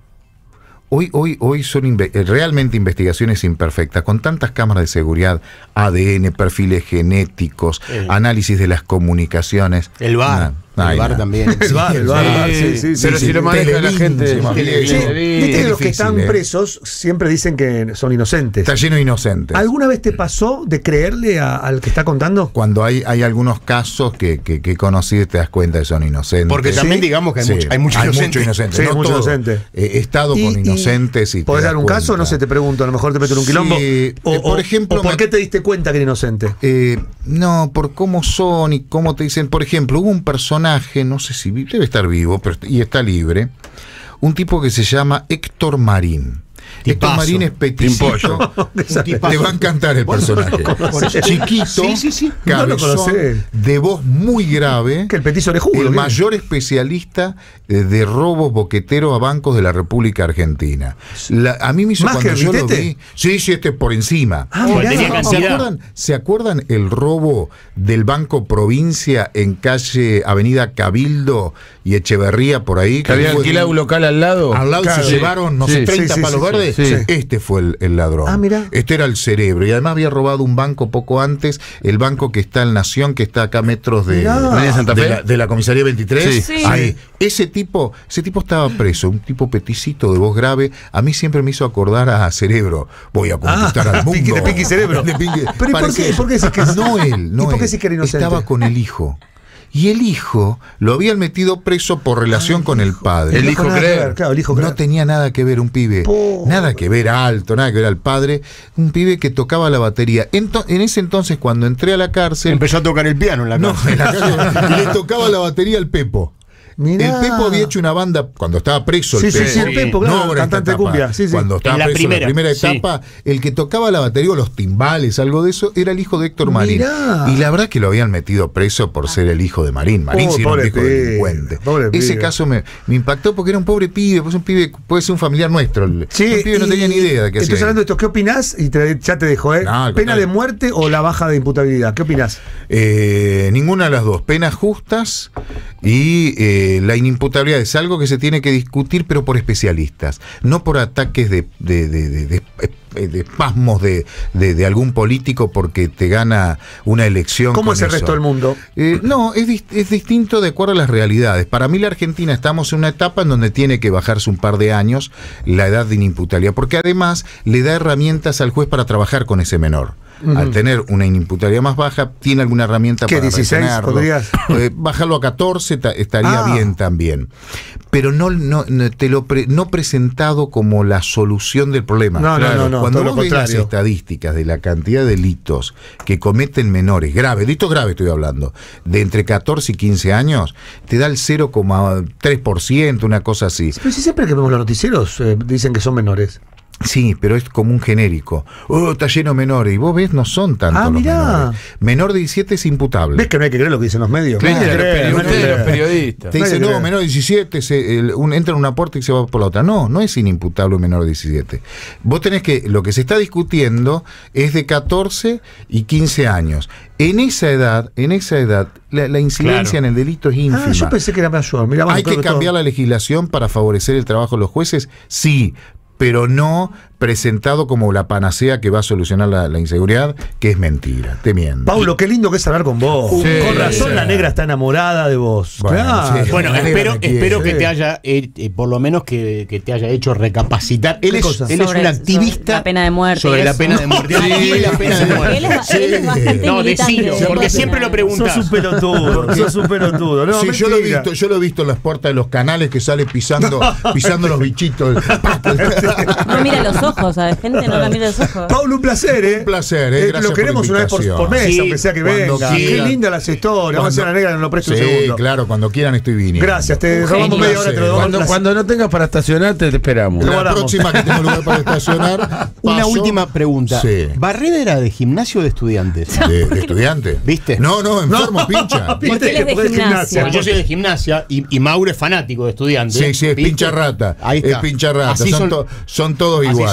Hoy son realmente investigaciones imperfectas, con tantas cámaras de seguridad, ADN, perfiles genéticos, análisis de las comunicaciones. El VAR. El bar también. El bar, sí. Pero si lo maneja la gente. Viste que los que están presos siempre dicen que son inocentes. Está lleno de inocentes. ¿Alguna vez te pasó de creerle al que está contando? Cuando hay algunos casos que he conocido, te das cuenta que son inocentes. Porque también digamos que hay muchos inocentes. Sí, no muchos todo. inocentes. He estado con inocentes y ¿podés dar un caso? No sé, te pregunto, a lo mejor te meto en un quilombo. Por ejemplo, ¿por qué te diste cuenta que era inocente? No, por cómo son y cómo te dicen. Por ejemplo, hubo un personaje, no sé si debe estar vivo y está libre, un tipo que se llama Héctor Marín. Héctor Marín es peticito. Te va a encantar el personaje. Chiquito, cabezón, de voz muy grave. Que el petizo orejudo. El mayor especialista de robos boqueteros a bancos de la República Argentina. A mí me hizo cuando yo lo vi. Sí, por encima. ¿Se acuerdan el robo del Banco Provincia en calle Avenida Cabildo y Echeverría por ahí? Que había alquilado un local al lado. Al lado se llevaron, no sé, 30 palos verdes. Sí. Este fue el ladrón. Mira. Este era el cerebro. Y además había robado un banco poco antes, el banco que está en Nación, que está acá a metros de Santa Fe. De la comisaría 23. Sí. Ahí. Ese tipo estaba preso, un tipo peticito de voz grave. A mí siempre me hizo acordar a Cerebro. Voy a conquistar al mundo. De Pinky Cerebro. ¿Pero por qué decís que no él? ¿Y por qué decís que era inocente? Estaba con el hijo. Y el hijo lo habían metido preso por relación con el padre. El hijo creer. Claro, el hijo creer. No tenía nada que ver, un pibe. Nada que ver alto, nada que ver al padre. Un pibe que tocaba la batería. En ese entonces, cuando entré a la cárcel. Empezó a tocar el piano en la cárcel. No, en la cárcel. Y le tocaba la batería al Pepo. Mirá. El Pepo había hecho una banda cuando estaba preso. Sí, el Pepo, claro, no, cantante de cumbia. Sí. Cuando estaba preso, la primera etapa, el que tocaba la batería o los timbales, algo de eso, era el hijo de Héctor Marín. Mirá. Y la verdad que lo habían metido preso por ser el hijo de Marín. Marín sí era un hijo delincuente. Ese caso me impactó porque era un pobre pibe, pues un pibe puede ser un familiar nuestro. Sí, un pibe no tenía ni idea de qué hacía. Entonces, hablando de esto, ¿qué opinás? Y ya te dejo, ¿pena de muerte o la baja de imputabilidad? ¿Qué opinás? Ninguna de las dos. Penas justas y la inimputabilidad es algo que se tiene que discutir, pero por especialistas, no por ataques de espasmos de algún político porque te gana una elección. ¿Cómo es el resto del mundo? No, es distinto de acuerdo a las realidades. Para mí la Argentina estamos en una etapa en donde tiene que bajarse un par de años la edad de inimputabilidad, porque además le da herramientas al juez para trabajar con ese menor. Al tener una inimputabilidad más baja, tiene alguna herramienta para 16 retenerlo. podrías bajarlo a 14 estaría bien también. Pero no presentado como la solución del problema. No. Cuando vos ves las estadísticas de la cantidad de delitos que cometen menores, delitos graves estoy hablando, de entre 14 y 15 años, te da el 0,3%, una cosa así. Pero si siempre que vemos los noticieros dicen que son menores. Sí, pero es como un genérico. Está lleno de menores. Y vos ves, no son tantos los menores. Menor de 17 es imputable. ¿Ves que no hay que creer lo que dicen los medios? Claro, los periodistas. Te dicen, no, menor de 17, entra en una puerta y se va por la otra. No es inimputable un menor de 17. Vos tenés que, lo que se está discutiendo es de 14 y 15 años. En esa edad, la incidencia en el delito es ínfima. Yo pensé que era mayor. Mirá, ¿Hay que cambiar la legislación para favorecer el trabajo de los jueces? Sí, pero no presentado como la panacea que va a solucionar la inseguridad, que es mentira, te miento. Paulo, qué lindo que es hablar con vos. Con razón la negra está enamorada de vos. Bueno, espero que te haya, por lo menos que te haya hecho recapacitar. Él es un activista la pena de muerte. Sobre la pena de muerte. La pena de muerte. Él es bastante no, decilo, porque siempre lo preguntas. Sos un pelotudo. No, sí, yo lo he visto en las puertas de los canales que sale pisando los bichitos. No mira los ojos, ¿sabes? Gente no la mira los ojos. Paulo, un placer, Un placer, gracias. Lo queremos una vez por mes, aunque sea que venga. Qué linda las historias. Vamos a hacer la negra, no lo presto un segundo. Claro, cuando quieran estoy viniendo. Gracias, te robamos media hora, te lo damos. Cuando no tengas para estacionar, te esperamos. La próxima que tengo lugar para estacionar. Una última pregunta. Sí. ¿Barreda era de gimnasio o de estudiantes? ¿De estudiante? ¿Viste? No, enfermo, pincha. Porque él es de gimnasia. Yo soy de gimnasia y Mauro es fanático de estudiantes. Sí, es pincha rata. Ahí está. Es pincha rata. Son todos iguales.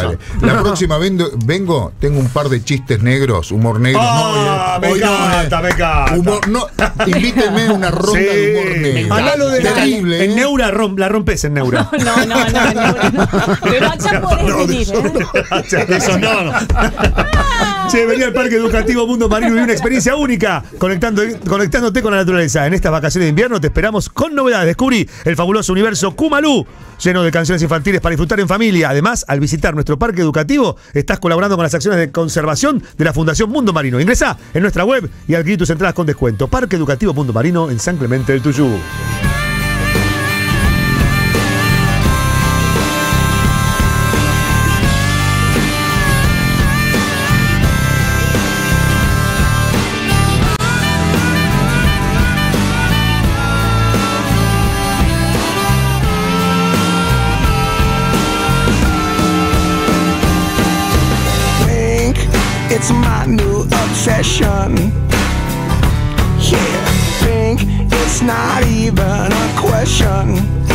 Dale. La próxima vengo, tengo un par de chistes negros, humor negro. Me encanta. Invítenme a una ronda de humor negro. Hablalo de terrible. En Neura la rompes en Neura. No. Pero ya podés venir, Eso no. Che, venía al Parque Educativo Mundo Marino y viví una experiencia única conectándote con la naturaleza. En estas vacaciones de invierno te esperamos con novedades. Descubrí el fabuloso universo Kumalú, lleno de canciones infantiles para disfrutar en familia. Además, al visitar nuestro parque educativo, estás colaborando con las acciones de conservación de la Fundación Mundo Marino. Ingresá en nuestra web y adquirí tus entradas con descuento. Parque Educativo Mundo Marino en San Clemente del Tuyú. It's my new obsession. Yeah, think it's not even a question.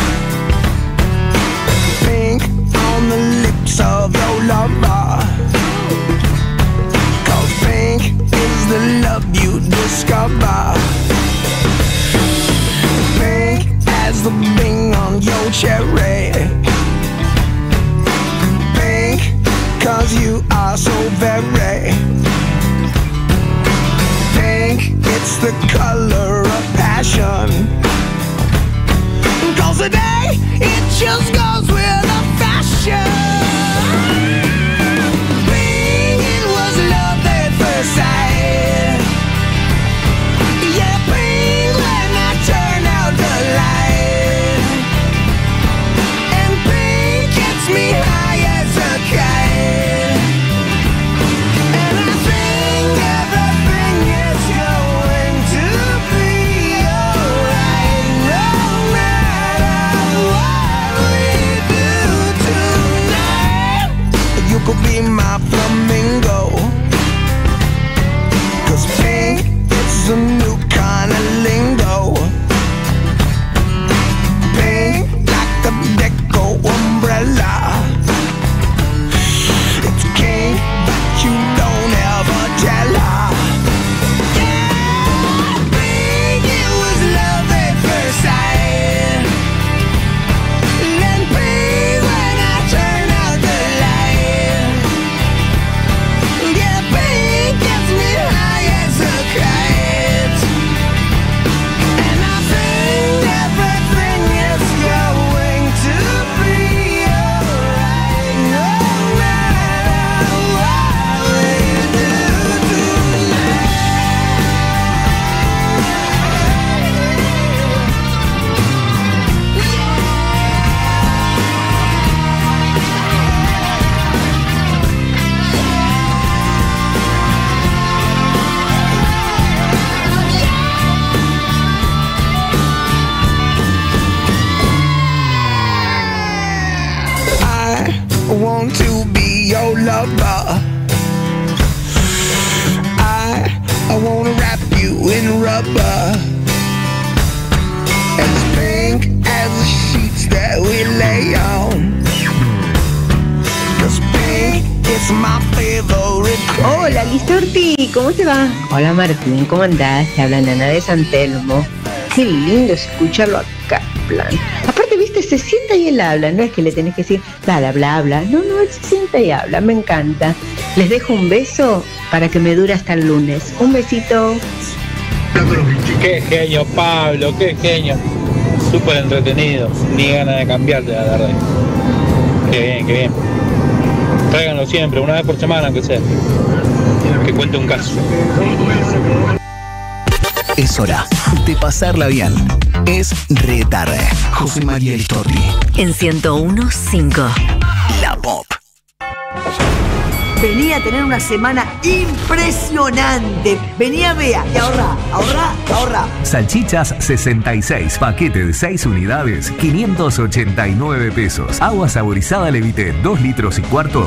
Think on the lips of your lover. 'Cause pink is the love you discover. Pink as the bing on your cherry. Pink 'cause you are so very pink, it's the color of passion. 'Cause today, it just goes with the fashion. Pink, it was love at first sight. Yeah, pink when I turn out the light. And pink gets me high as a kite. Could be my flamingo. 'Cause pink is a new kind of lingo. Pink like the deco umbrella. It's king, but you don't ever tell her. Yeah, pink, it was love at first sight. Then pink when I turn out the light. Yeah, pink gets me high as a kite. And I think everything is going to be alright, no matter what we do tonight. I want to be your lover. I want to wrap you in rubber. As pink as the sheets that we lay on. 'Cause pink is my favorite. Hola, Listorti, ¿cómo te va? Hola, Martín, ¿cómo andás? Te habla Nana de San Telmo. Qué lindo es escucharlo acá, plan. Aparte, viste, se sienta y él habla, no es que le tenés que decir, bla, bla, bla. No, él se sienta y habla, me encanta. Les dejo un beso para que me dure hasta el lunes. Un besito. Qué genio, Pablo, qué genio. Súper entretenido, ni ganas de cambiarte, la verdad. Qué bien, qué bien. Tráiganlo siempre, una vez por semana, aunque sea. Que cuente un caso. Es hora de pasarla bien. Es Retarde. José María Listorti. En 101.5. La Pop. Vení a tener una semana impresionante. Vení a Bea y ahorra. Salchichas 66, paquete de 6 unidades, 589 pesos. Agua saborizada Levité, 2 litros y cuarto,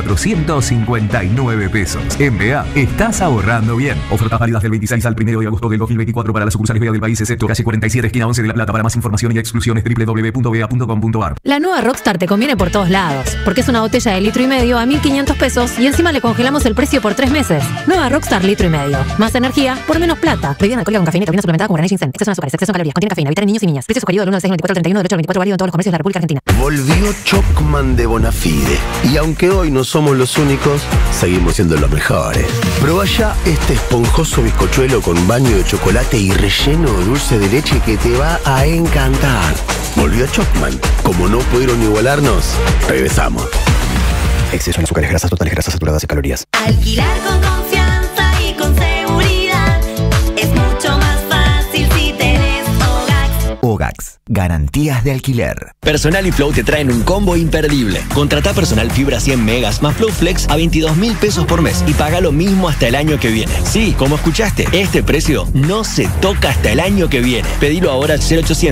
1.459 pesos. En Bea, estás ahorrando bien. Ofertas válidas del 26 al 1 de agosto del 2024 para las sucursales Bea del país, excepto calle 47, esquina 11 de La Plata. Para más información y exclusiones, www.bea.com.ar. La nueva Rockstar te conviene por todos lados, porque es una botella de 1,5 litros a 1.500 pesos y encima le congelamos el precio por 3 meses. Nueva Rockstar 1,5 litros. Más energía por menos plata. Bebida alcohólica con cafeína y taurina suplementada con guaraná y ginseng. Exceso en azúcares, exceso en calorías. Contiene cafeína. Evitar en niños y niñas. Precio sugerido del 1 del 6 al 24 al 31 del 8 al 24 válido en todos los comercios de la República Argentina. Volvió Chocman de Bonafide. Y aunque hoy no somos los únicos, seguimos siendo los mejores. Probá ya este esponjoso bizcochuelo con baño de chocolate y relleno de dulce de leche que te va a encantar. Volvió Chocman. Como no pudieron igualarnos, regresamos. Exceso en azúcares, grasas totales, grasas saturadas y calorías. Alquilar con confianza y con seguridad es mucho más fácil si tenés OGAX. OGAX, garantías de alquiler. Personal y Flow te traen un combo imperdible. Contratá Personal Fibra 100 megas más Flow Flex a 22.000 pesos por mes y paga lo mismo hasta el año que viene. Sí, como escuchaste, este precio no se toca hasta el año que viene. Pedilo ahora al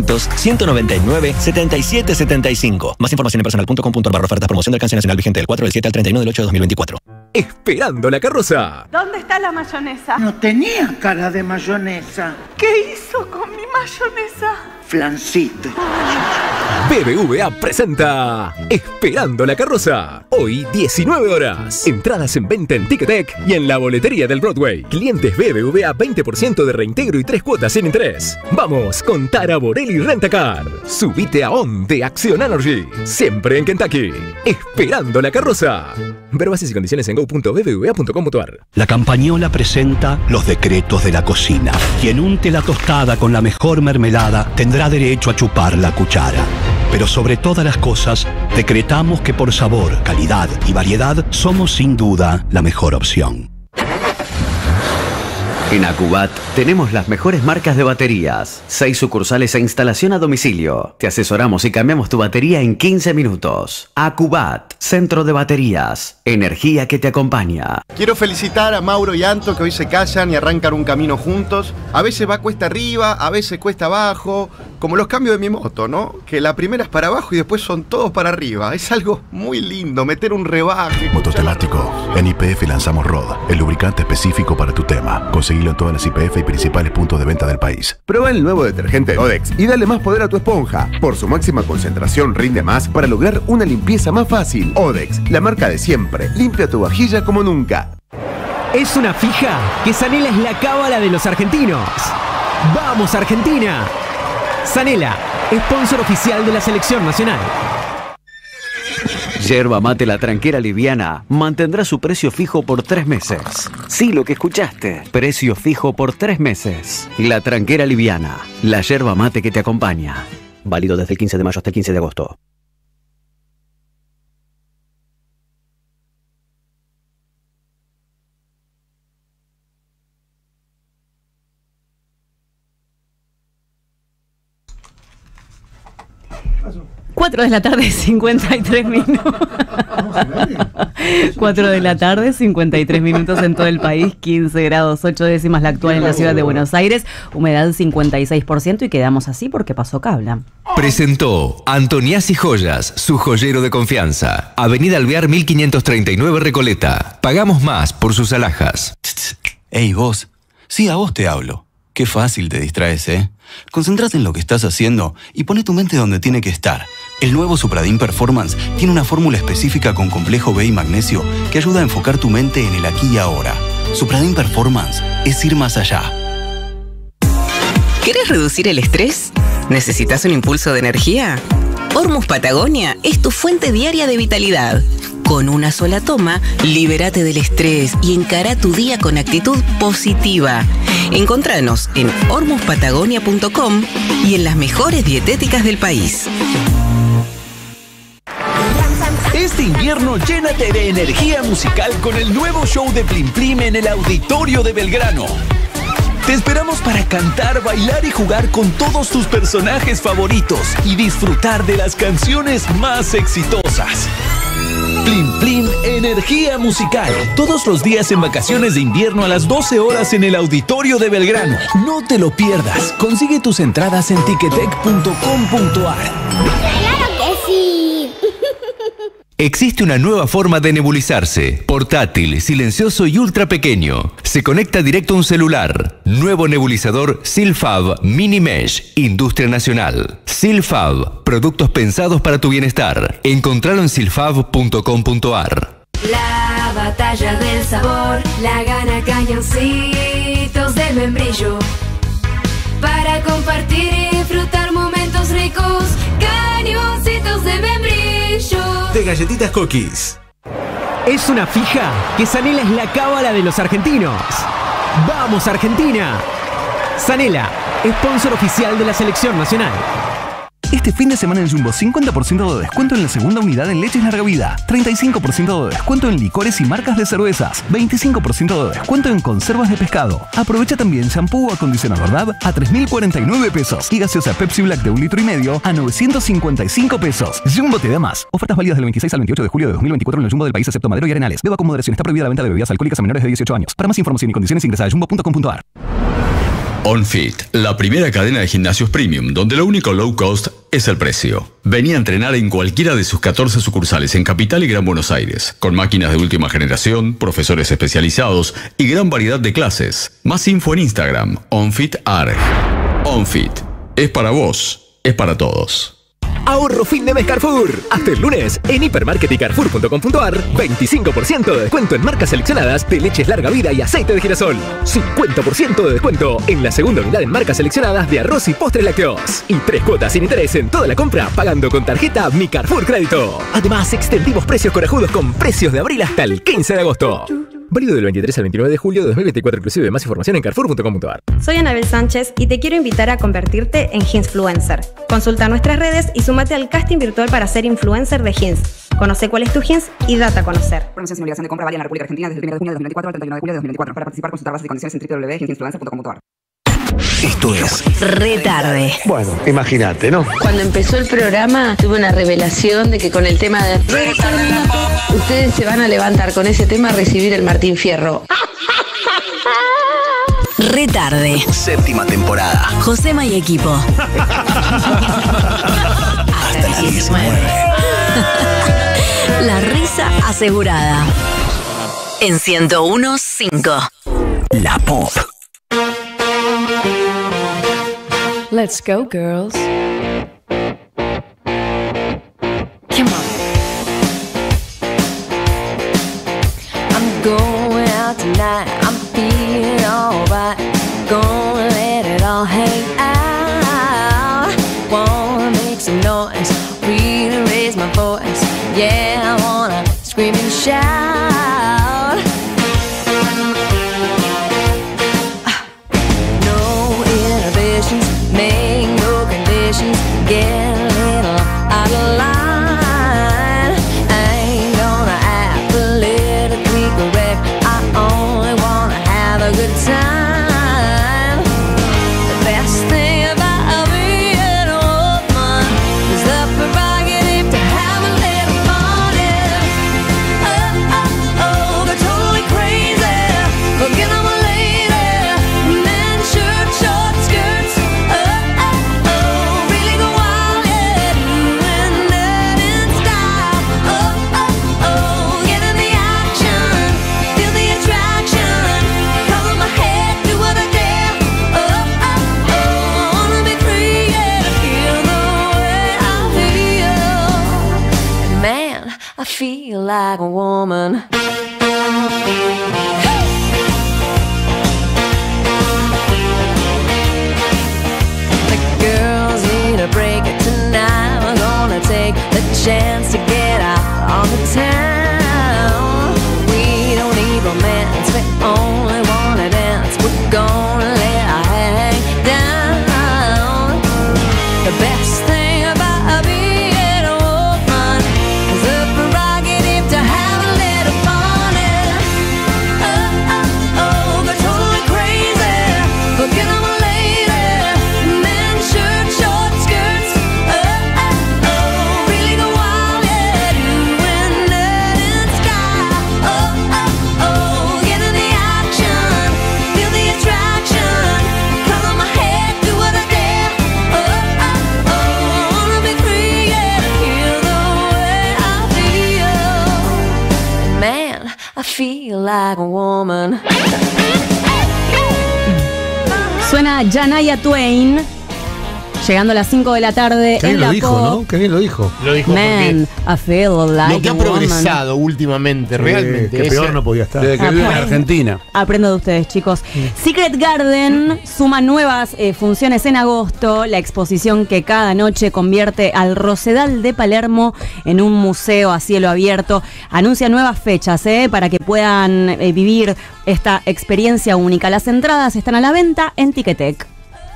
0800-199-7775. Más información en personal.com.ar/ofertas. Promoción de alcance nacional vigente del 4 del 7 al 31 del 8 de 2024. Esperando la carroza. ¿Dónde está la mayonesa? No tenía cara de mayonesa. ¿Qué hizo con mi mayonesa? Flancito. BBVA presenta Esperando la carroza. Hoy 19 horas. Entradas en venta en Ticketek y en la boletería del Broadway. Clientes BBVA 20% de reintegro y 3 cuotas sin interés. Vamos con Tara Borelli Rentacar. Subite a On de Action Energy. Siempre en Kentucky. Esperando la carroza. Ver bases y condiciones en go.bbva.com.ar. La Campañola presenta los decretos de la cocina. Quien unte la tostada con la mejor mermelada tendrá derecho a chupar la cuchara. Pero sobre todas las cosas, decretamos que por sabor, calidad y variedad somos sin duda la mejor opción. En Acubat tenemos las mejores marcas de baterías. 6 sucursales e instalación a domicilio. Te asesoramos y cambiamos tu batería en 15 minutos. Acubat, centro de baterías. Energía que te acompaña. Quiero felicitar a Mauro y Anto que hoy se casan y arrancan un camino juntos. A veces va cuesta arriba, a veces cuesta abajo. Como los cambios de mi moto, ¿no? Que la primera es para abajo y después son todos para arriba. Es algo muy lindo, meter un rebaje. Mototemático. En YPF lanzamos Rod, el lubricante específico para tu tema. Conseguilo en todas las YPF y principales puntos de venta del país. Prueba el nuevo detergente de Odex y dale más poder a tu esponja. Por su máxima concentración rinde más para lograr una limpieza más fácil. Odex, la marca de siempre. Limpia tu vajilla como nunca. Es una fija que Sanela es la cábala de los argentinos. ¡Vamos, Argentina! Sanela, sponsor oficial de la selección nacional. Yerba Mate La Tranquera Liviana mantendrá su precio fijo por 3 meses. Sí, lo que escuchaste. Precio fijo por 3 meses. La Tranquera Liviana, la yerba mate que te acompaña. Válido desde el 15 de mayo hasta el 15 de agosto. Cuatro de la tarde, 53 minutos. 4 de la tarde, 53 minutos en todo el país, 15 grados 8 décimas la actual en la ciudad de Buenos Aires, humedad 56% y quedamos así porque pasó Cabla. Presentó Antoniazzi Joyas, su joyero de confianza. Avenida Alvear 1539 Recoleta. Pagamos más por sus alhajas. Ey, vos. Sí, a vos te hablo. Qué fácil te distraes, ¿eh? Concentrate en lo que estás haciendo y pone tu mente donde tiene que estar. El nuevo Supradin Performance tiene una fórmula específica con complejo B y magnesio que ayuda a enfocar tu mente en el aquí y ahora. Supradin Performance es ir más allá. ¿Querés reducir el estrés? ¿Necesitas un impulso de energía? Hormuz Patagonia es tu fuente diaria de vitalidad. Con una sola toma, libérate del estrés y encara tu día con actitud positiva. Encontranos en hormuzpatagonia.com y en las mejores dietéticas del país. Este invierno llénate de energía musical con el nuevo show de Plim Plim en el Auditorio de Belgrano. Te esperamos para cantar, bailar y jugar con todos tus personajes favoritos y disfrutar de las canciones más exitosas. Plim Plim Energía Musical. Todos los días en vacaciones de invierno a las 12 horas en el Auditorio de Belgrano. No te lo pierdas. Consigue tus entradas en ticketek.com.ar. ¡Claro que sí! Existe una nueva forma de nebulizarse. Portátil, silencioso y ultra pequeño. Se conecta directo a un celular. Nuevo nebulizador Silfab Mini Mesh. Industria nacional. Silfab. Productos pensados para tu bienestar. Encontralo en silfab.com.ar. La batalla del sabor la gana Cañoncitos de Membrillo. Para compartir y disfrutar momentos ricos, Cañoncitos de Membrillo. De galletitas Cookies. Es una fija que Sanela es la cábala de los argentinos. ¡Vamos, Argentina! Sanela, sponsor oficial de la selección nacional. Este fin de semana en Jumbo, 50% de descuento en la segunda unidad en leches larga vida, 35% de descuento en licores y marcas de cervezas, 25% de descuento en conservas de pescado. Aprovecha también shampoo o acondicionador DAB a 3.049 pesos y gaseosa Pepsi Black de 1,5 litros a 955 pesos. Jumbo te da más. Ofertas válidas del 26 al 28 de julio de 2024 en el Jumbo del país excepto Madero y Arenales. Beba con moderación. Está prohibida la venta de bebidas alcohólicas a menores de 18 años. Para más información y condiciones ingresa a jumbo.com.ar. OnFit, la primera cadena de gimnasios premium, donde lo único low cost es el precio. Vení a entrenar en cualquiera de sus 14 sucursales en Capital y Gran Buenos Aires, con máquinas de última generación, profesores especializados y gran variedad de clases. Más info en Instagram, OnFitArg. OnFit, es para vos, es para todos. Ahorro fin de mes Carrefour. Hasta el lunes, en Hipermarket y Carrefour.com.ar, 25% de descuento en marcas seleccionadas de leches larga vida y aceite de girasol. 50% de descuento en la segunda unidad en marcas seleccionadas de arroz y postres lácteos. Y 3 cuotas sin interés en toda la compra pagando con tarjeta Mi Carrefour Crédito. Además, extendimos precios corajudos con precios de abril hasta el 15 de agosto. Válido del 23 al 29 de julio de 2024 inclusive. Más información en Carrefour.com.ar. Soy Anabel Sánchez y te quiero invitar a convertirte en Hinsfluencer. Consulta nuestras redes y súmate al casting virtual para ser influencer de Hins. Conoce cuál es tu Hins y date a conocer. Promoción sin obligación de compra válida en la República Argentina desde el 1 de junio de 2024 al 31 de julio de 2024. Para participar, consultar bases y condiciones en www.hinsinfluencer.com.ar. Esto es Retarde. Bueno, imagínate, ¿no? Cuando empezó el programa tuve una revelación de que con el tema de ustedes se van a levantar con ese tema a recibir el Martín Fierro. Retarde. 7ª temporada. Josema y equipo. Hasta las 19. La risa asegurada. En 101.5. La Pop. Let's go, girls. Come on. I'm going out tonight. I'm feeling alright. Gonna let it all hang out. Wanna make some noise. Really raise my voice. Yeah, I wanna scream and shout. Make no conditions, get a little out of line. I ain't gonna act politically correct. I only wanna have a good time. The best thing about being a woman is the prerogative to have a little fun. Oh, oh, oh, they're totally crazy. Forget I'm a lady. Men, shirt, short skirts. I feel like a woman. The girls need a break tonight. We're gonna take the chance to get out on the town. We don't need romance, we only wanna dance. We're gonna let our hang down. The best thing about being a woman is the prerogative to have a little fun. Oh, oh, oh, they're totally crazy. Forget I'm a lady. Men, shirt, short skirts. Oh, oh, oh, really go wild, yeah. Doing dirty like a woman. Suena Shania Twain. Llegando a las 5 de la tarde Qué bien en lo la dijo, pop. ¿no? Qué bien lo dijo. Lo dijo Man, I feel like lo que ha a woman. progresado últimamente, realmente. Que peor no podía estar. Desde que vive en Argentina. Aprendo de ustedes, chicos. Secret Garden suma nuevas funciones en agosto. La exposición que cada noche convierte al Rosedal de Palermo en un museo a cielo abierto. Anuncia nuevas fechas para que puedan vivir esta experiencia única. Las entradas están a la venta en Ticketek.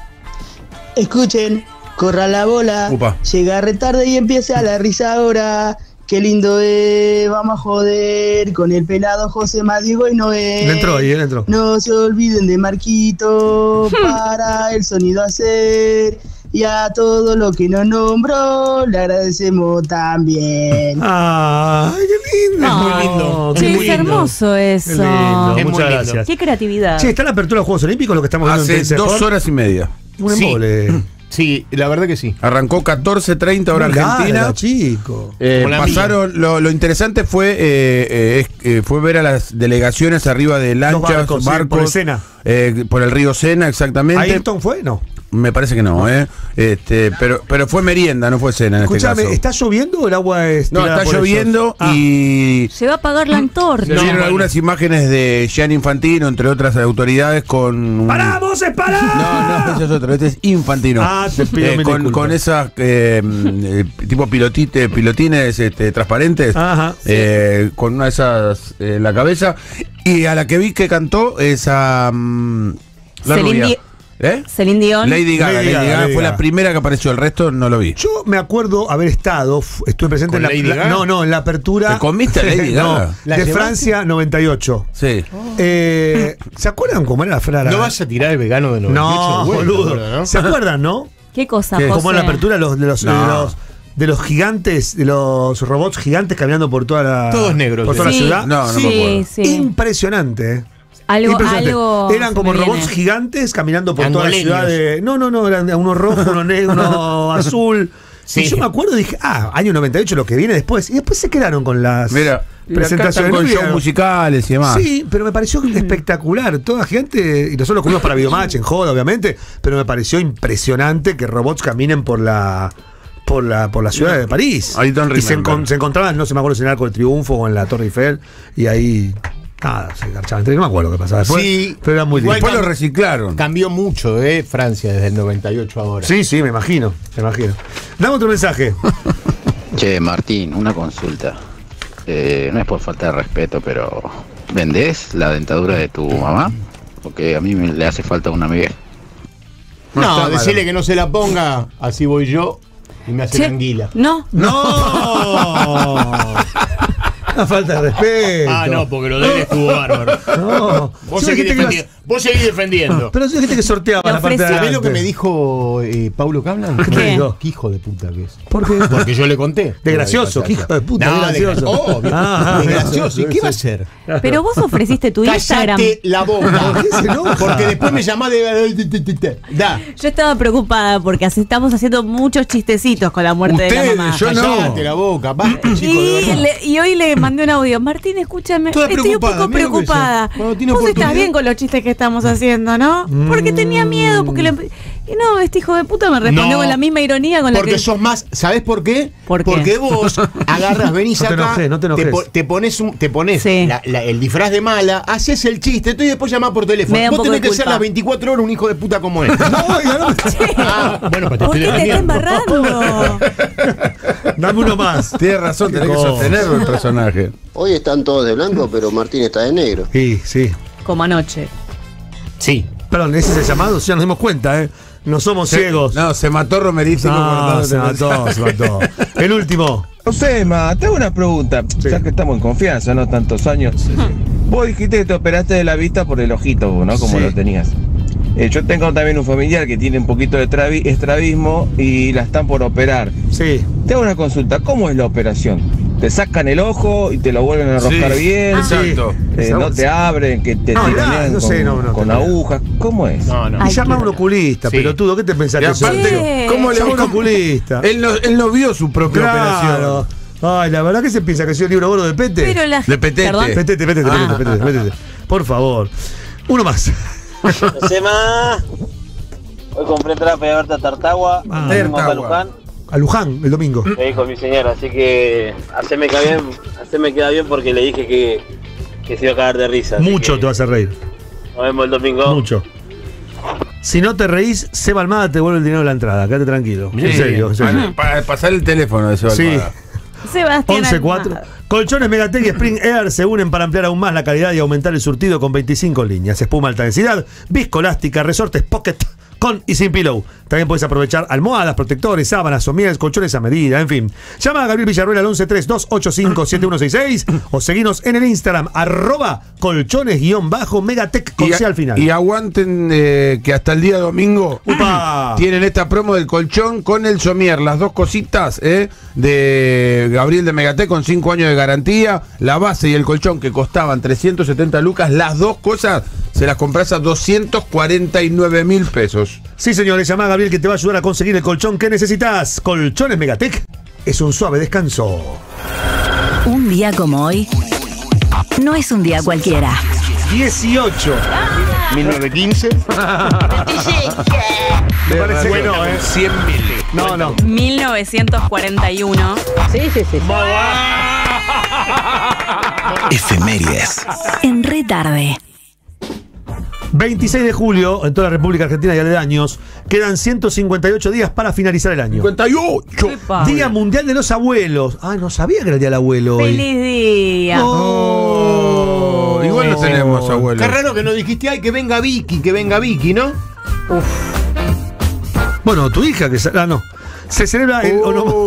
Escuchen, corra la bola, llega re tarde y empieza la risa ahora. Qué lindo es, vamos a joder con el pelado José Madigo y Noé. Le entró ahí, le entró. No se olviden de Marquito para el sonido hacer. Y a todo lo que nos nombró le agradecemos también. ¡Ay, qué lindo! Es muy lindo. Sí, muy es lindo. hermoso eso. Qué lindo, Es muy muchas lindo. gracias. Qué creatividad. Che, ¿está la apertura de los Juegos Olímpicos lo que estamos viendo Hace en 2 horas y media. Un Sí. embole. Sí, la verdad que sí. Arrancó 14:30 hora Muy larga, argentina. chico. Con la Pasaron, lo interesante fue ver a las delegaciones arriba de lanchas, barcos, barcos, sí, por el Sena. por el río Sena, exactamente. ¿Ayrton fue? No. Me parece que no, pero fue merienda, no fue cena en Escuchame, este caso. ¿está lloviendo o el agua es No, tirada está por lloviendo ellos? y Se va a apagar la antorcha. se vieron algunas imágenes de Gianni Infantino, entre otras autoridades, con... ¡Pará, vos es pará! No, ese es otro, este es Infantino. Te pido mil disculpas. con esas tipo pilotines transparentes, Ajá. con una de esas en la cabeza. Y a la que vi que cantó es a la Celine rubia. Celine Dion. Lady Gaga fue la primera que apareció, el resto no lo vi. Yo me acuerdo haber estado, estuve presente en ¿Con Lady Gaga? en la apertura. ¿Te comiste a Lady Gaga? No, de Francia 98. Sí. ¿Se acuerdan cómo era la frase? No vas a tirar el vegano de 98. No, bueno, boludo. ¿no? ¿Se acuerdan, no? ¿Qué cosa, ¿Qué? José? Como en la apertura de los gigantes, de los robots gigantes caminando por toda la, Todos negros. por toda Sí. la ciudad. No me Sí, acuerdo. sí. Impresionante, Algo Eran se como me robots viene. gigantes caminando por toda la Angoleños. ciudad de. No, eran uno rojo, uno negro, uno azul. Sí. Y yo me acuerdo y dije, año 98, lo que viene después. Y después se quedaron con las Mira, presentaciones. con No shows había- musicales y demás. Sí, pero me pareció espectacular. Toda gente, y nosotros lo comimos para Biomatch en joda, obviamente, pero me pareció impresionante que robots caminen por la ciudad de París. I don't Y se remember. encontraban, no se me acuerdo si en el Arco del Triunfo o en la Torre Eiffel, y ahí nada, se engarchaban. No me acuerdo qué pasaba después, Sí, pero era muy igual lindo. Después lo reciclaron. Cambió mucho, Francia desde el 98 ahora. Sí, me imagino. Dame otro mensaje. Che, Martín, una consulta. No es por falta de respeto, pero ¿vendés la dentadura de tu mamá? Porque a mí le hace falta una amiga. No, decirle que no se la ponga, así voy yo y me hace la anguila. No. Una falta de respeto. Ah, no, porque lo de él estuvo bárbaro. No. Vos Sí, seguís dijiste que defendiendo. Vos seguís defendiendo. Pero yo dijiste que sorteaba Le la parte de ofreció. ¿Sabés lo que me adelante. dijo Paulo Cablan? ¿Qué te dijo? Qué hijo de puta que es. ¿Por qué? Porque yo le conté. De gracioso, qué hijo de puta, No, de gracioso. Obvio. Ah, De gracioso. ¿Y qué va a hacer? Pero vos ofreciste tu Instagram. Cállate la boca. ¿Por qué se enoja? Porque después me llamás de. Da. Yo estaba preocupada porque estamos haciendo muchos chistecitos con la muerte de la Ustedes, mamá. yo no. Cállate la boca, basta, chico, de verdad. Y hoy le mandé un audio. Martín, escúchame. Toda Estoy un preocupada, poco mira lo que preocupada. dice. Cuando tiene Vos estás oportunidad. bien con los chistes que estamos haciendo, ¿no? Porque tenía miedo. Porque y no, este hijo de puta me respondió No, con la misma ironía con la Porque que. sos más. ¿Sabés por qué? ¿Por qué? Porque vos agarras, venís No te acá, enojes, no te enojes. te pones Sí. el disfraz de mala, haces el chiste, tú y después llamás por teléfono. Me da un Vos poco tenés de que ser culpa. las 24 horas un hijo de puta como él. Bueno, pues te ¿Por estoy qué te está defendiendo. embarrando? Dame uno más. Tienes razón, tenés que cosa. sostenerlo el personaje. Hoy están todos de blanco, pero Martín está de negro. Sí. Como anoche. Sí. Perdón, ese es el llamado, ya nos dimos cuenta, No somos ciegos. No, se mató Romerísimo. No, se mató. El último. Josema, te hago una pregunta, ya que estamos en confianza, no tantos años. Vos dijiste que te operaste de la vista por el ojito, ¿no? Como Sí. lo tenías. Yo tengo también un familiar que tiene un poquito de estrabismo y la están por operar. Sí. Te hago una consulta, ¿cómo es la operación? ¿Te sacan el ojo y te lo vuelven a enroscar Sí, bien? exacto. ¿No te abren, que te No, tironean no sé, no, con no. agujas? ¿Cómo es? No. Y llama a un oculista, Sí. pelotudo, ¿qué te pensás Y que soy? aparte, ¿cómo le Llama a un cómo- oculista? Él no vio su propia operación. Ay, la verdad que se piensa que soy el libro gordo de Pete. Pero la De Petete. Perdón. Petete. Por favor. Uno más. Sema. Hoy compré entrada para verte a Tartagua. Fuimos a Luján. A Luján, el domingo. Me dijo mi señora, así que haceme queda bien porque le dije que se iba a cagar de risa. Mucho te vas a reír. Nos vemos el domingo. Mucho. Si no te reís, Seba Almada te devuelve el dinero de la entrada. Quédate tranquilo. En serio. Para pasar el teléfono de Seba Almada. Sebastián 11-4. Colchones Megatech y Spring Air se unen para ampliar aún más la calidad y aumentar el surtido con 25 líneas. Espuma alta densidad, viscoelástica, resortes pocket con y sin pillow. También puedes aprovechar almohadas, protectores, sábanas, somieres, colchones a medida, en fin. Llama a Gabriel Villarruel al 1132857166 o seguinos en el Instagram @colchones_Megatech con C al final. Y aguanten que hasta el día domingo tienen esta promo del colchón con el somier, las dos cositas de Gabriel de Megatech con 5 años de garantía, la base y el colchón que costaban 370 lucas, las dos cosas se las compras a 249.000 pesos. Sí, señores, llama a Gabriel que te va a ayudar a conseguir el colchón que necesitas. Colchones Megatech es un suave descanso. Un día como hoy no es un día cualquiera. 18. 1915. Me parece bueno, 100.000. No. 1941. Sí. Efemérides. En Retarde. 26 de julio, en toda la República Argentina y aledaños, quedan 158 días para finalizar el año. 58. Día Mundial de los Abuelos. Ay, no sabía que era el Día del Abuelo hoy. ¡Feliz día! Igual no tenemos abuelos. Qué raro que no dijiste, ay, que venga Vicky, ¿no? Bueno, tu hija que... no. Se celebra el...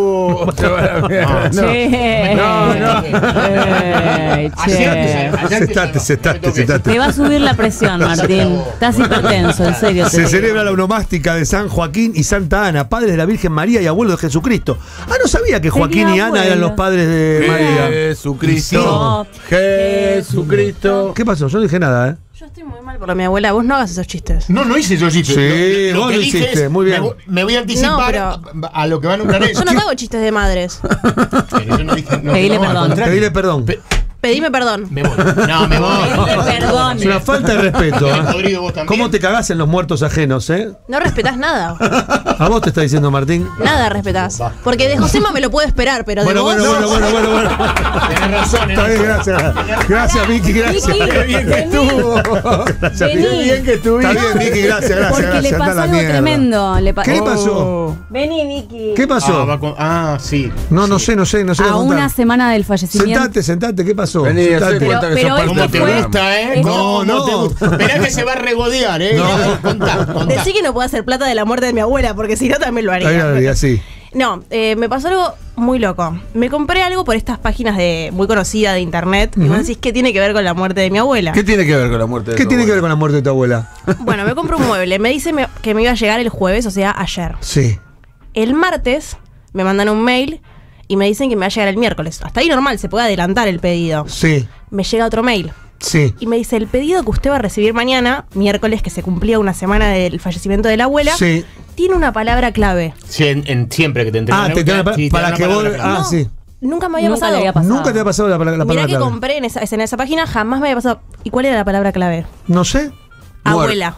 Sentate. Te va a subir la presión, Martín. Estás hipertenso, en serio. Se celebra la onomástica de San Joaquín y Santa Ana, padres de la Virgen María y abuelos de Jesucristo. Ah, no sabía que Joaquín y Ana eran los padres de María. Jesucristo. Jesucristo. ¿Qué pasó? Yo no dije nada, ¿eh? Yo estoy muy mal por mi abuela. Vos no hagas esos chistes. No hice esos chistes. Sí, vos lo hiciste. Muy bien. Me voy a anticipar a lo que va a nombrar ellos. Yo no hago chistes de madres. Pero yo no dije, Pedile perdón. Pedile perdón. Pedime perdón. Me voy. No, me voy. Perdón. Es una falta de respeto. Rodrigo, vos también. ¿Cómo te cagás en los muertos ajenos, No respetás nada. A vos te está diciendo Martín. Nada respetás. Porque de Josema me lo puedo esperar, pero de vos... Bueno. Tenés razón. Está bien, gracias. Gracias, Vicky, gracias. Vicky, Qué bien que estuvo. Gracias, Vení. Vicky. Bien que estuviste. Está bien, Vicky, gracias. Porque le pasó algo tremendo. ¿Qué le pasó? Vení, Vicky. ¿Qué pasó? Sí. No sé. A una semana del fallecimiento. Sentate, ¿qué pasó? Vení, Pero ¿Cómo te fue- gusta, No. te gusta. Esperá que se va a regodear, Contá. Decí que no puedo hacer plata de la muerte de mi abuela, porque si no también lo haría. Ahí así. No, me pasó algo muy loco. Me compré algo por estas páginas muy conocidas de internet. Y vos decís, ¿qué tiene que ver con la muerte de mi abuela? ¿Qué tiene que ver con la muerte de ¿Qué tu tiene que abuela? ver con la muerte de tu abuela? Bueno, me compré un mueble. Me dice que me iba a llegar el jueves, o sea, ayer. Sí. El martes me mandan un mail y me dicen que me va a llegar el miércoles. Hasta ahí normal, se puede adelantar el pedido. Sí. Me llega otro mail. Sí. Y me dice, el pedido que usted va a recibir mañana, miércoles, que se cumplía una semana del fallecimiento de la abuela, Sí. tiene una palabra clave. Sí, siempre que te entregan. Para que vos... No, sí. Nunca me había Nunca pasado. le había pasado. Nunca te ha pasado la palabra Mirá que clave. compré en esa página, jamás me había pasado. ¿Y cuál era la palabra clave? No sé. Abuela.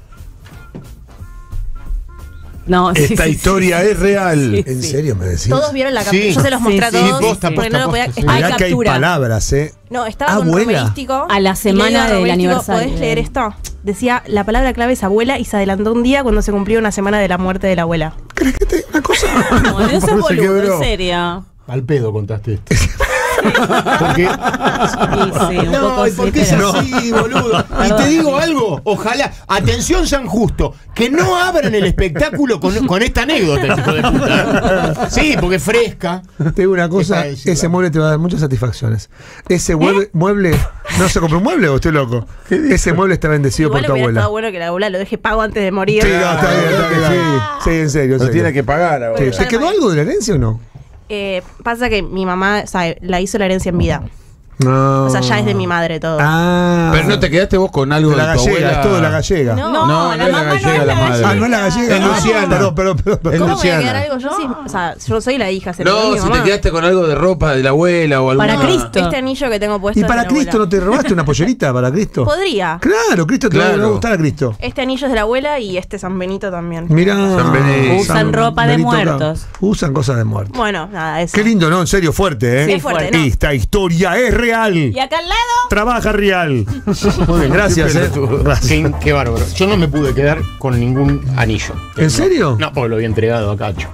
No, Esta historia es real. ¿En serio me decís? Todos vieron la captura. Sí. Yo se los mostré a Sí, todos. posta, porque no lo podía... posta, Hay Mirá que hay captura. palabras, No, estaba con Abuela. numerístico. A la y semana le digo al del numerístico, aniversario. ¿Podés leer esto? Decía, la palabra clave es abuela y se adelantó un día cuando se cumplió una semana de la muerte de la abuela. ¿Crees que te diga una cosa? No, no seas Se boludo, quebró. en serio. Al pedo contaste esto. Porque... Sí, un poco sí, porque es pero- así, boludo. Y te digo algo, ojalá, atención San Justo, que no abran el espectáculo con esta anécdota, hijo de puta. Sí, porque es fresca. Te digo una cosa, para decirlo. ese mueble te va a dar muchas satisfacciones. Ese mueble ¿no se compró un mueble o estoy loco? Ese mueble está bendecido Igual por tu hubiera abuela. estado bueno que la abuela lo deje pago antes de morir. Sí, no, está bien. Sí, en serio. Lo tiene que pagar ahora. Sí. ¿Te quedó algo de la herencia o no? Pasa que mi mamá, o sea, la hizo la herencia en vida. No. O sea, ya es de mi madre todo. Pero no te quedaste vos con algo de la tu gallega, abuela. es todo de la gallega. No, no es la gallega la madre. Ah, no es la gallega. Es Luciana. Perdón. Es ¿Cómo voy a Luciana. quedar algo? Yo sí, o sea, yo soy la hija. se lo doy a No, mi si mamá. te quedaste con algo de ropa de la abuela o alguna. Para Cristo. Este anillo que tengo puesto. ¿Y es para de la Cristo abuela. no te robaste una pollerita para Cristo? Podría. Claro, Cristo te va a gustar a Cristo. Este anillo es de la abuela y este San Benito también. Mirá. Usan ropa de muertos. Usan cosas de muertos. Bueno, nada, eso. Qué lindo, ¿no? En serio, fuerte, ¿eh? Sí, fuerte, ¿no? Esta historia es real. Y acá al lado. Trabaja real. Muy bien, gracias, Qué, qué bárbaro. Yo no me pude quedar con ningún anillo. ¿En serio? No, porque lo había entregado a Cacho.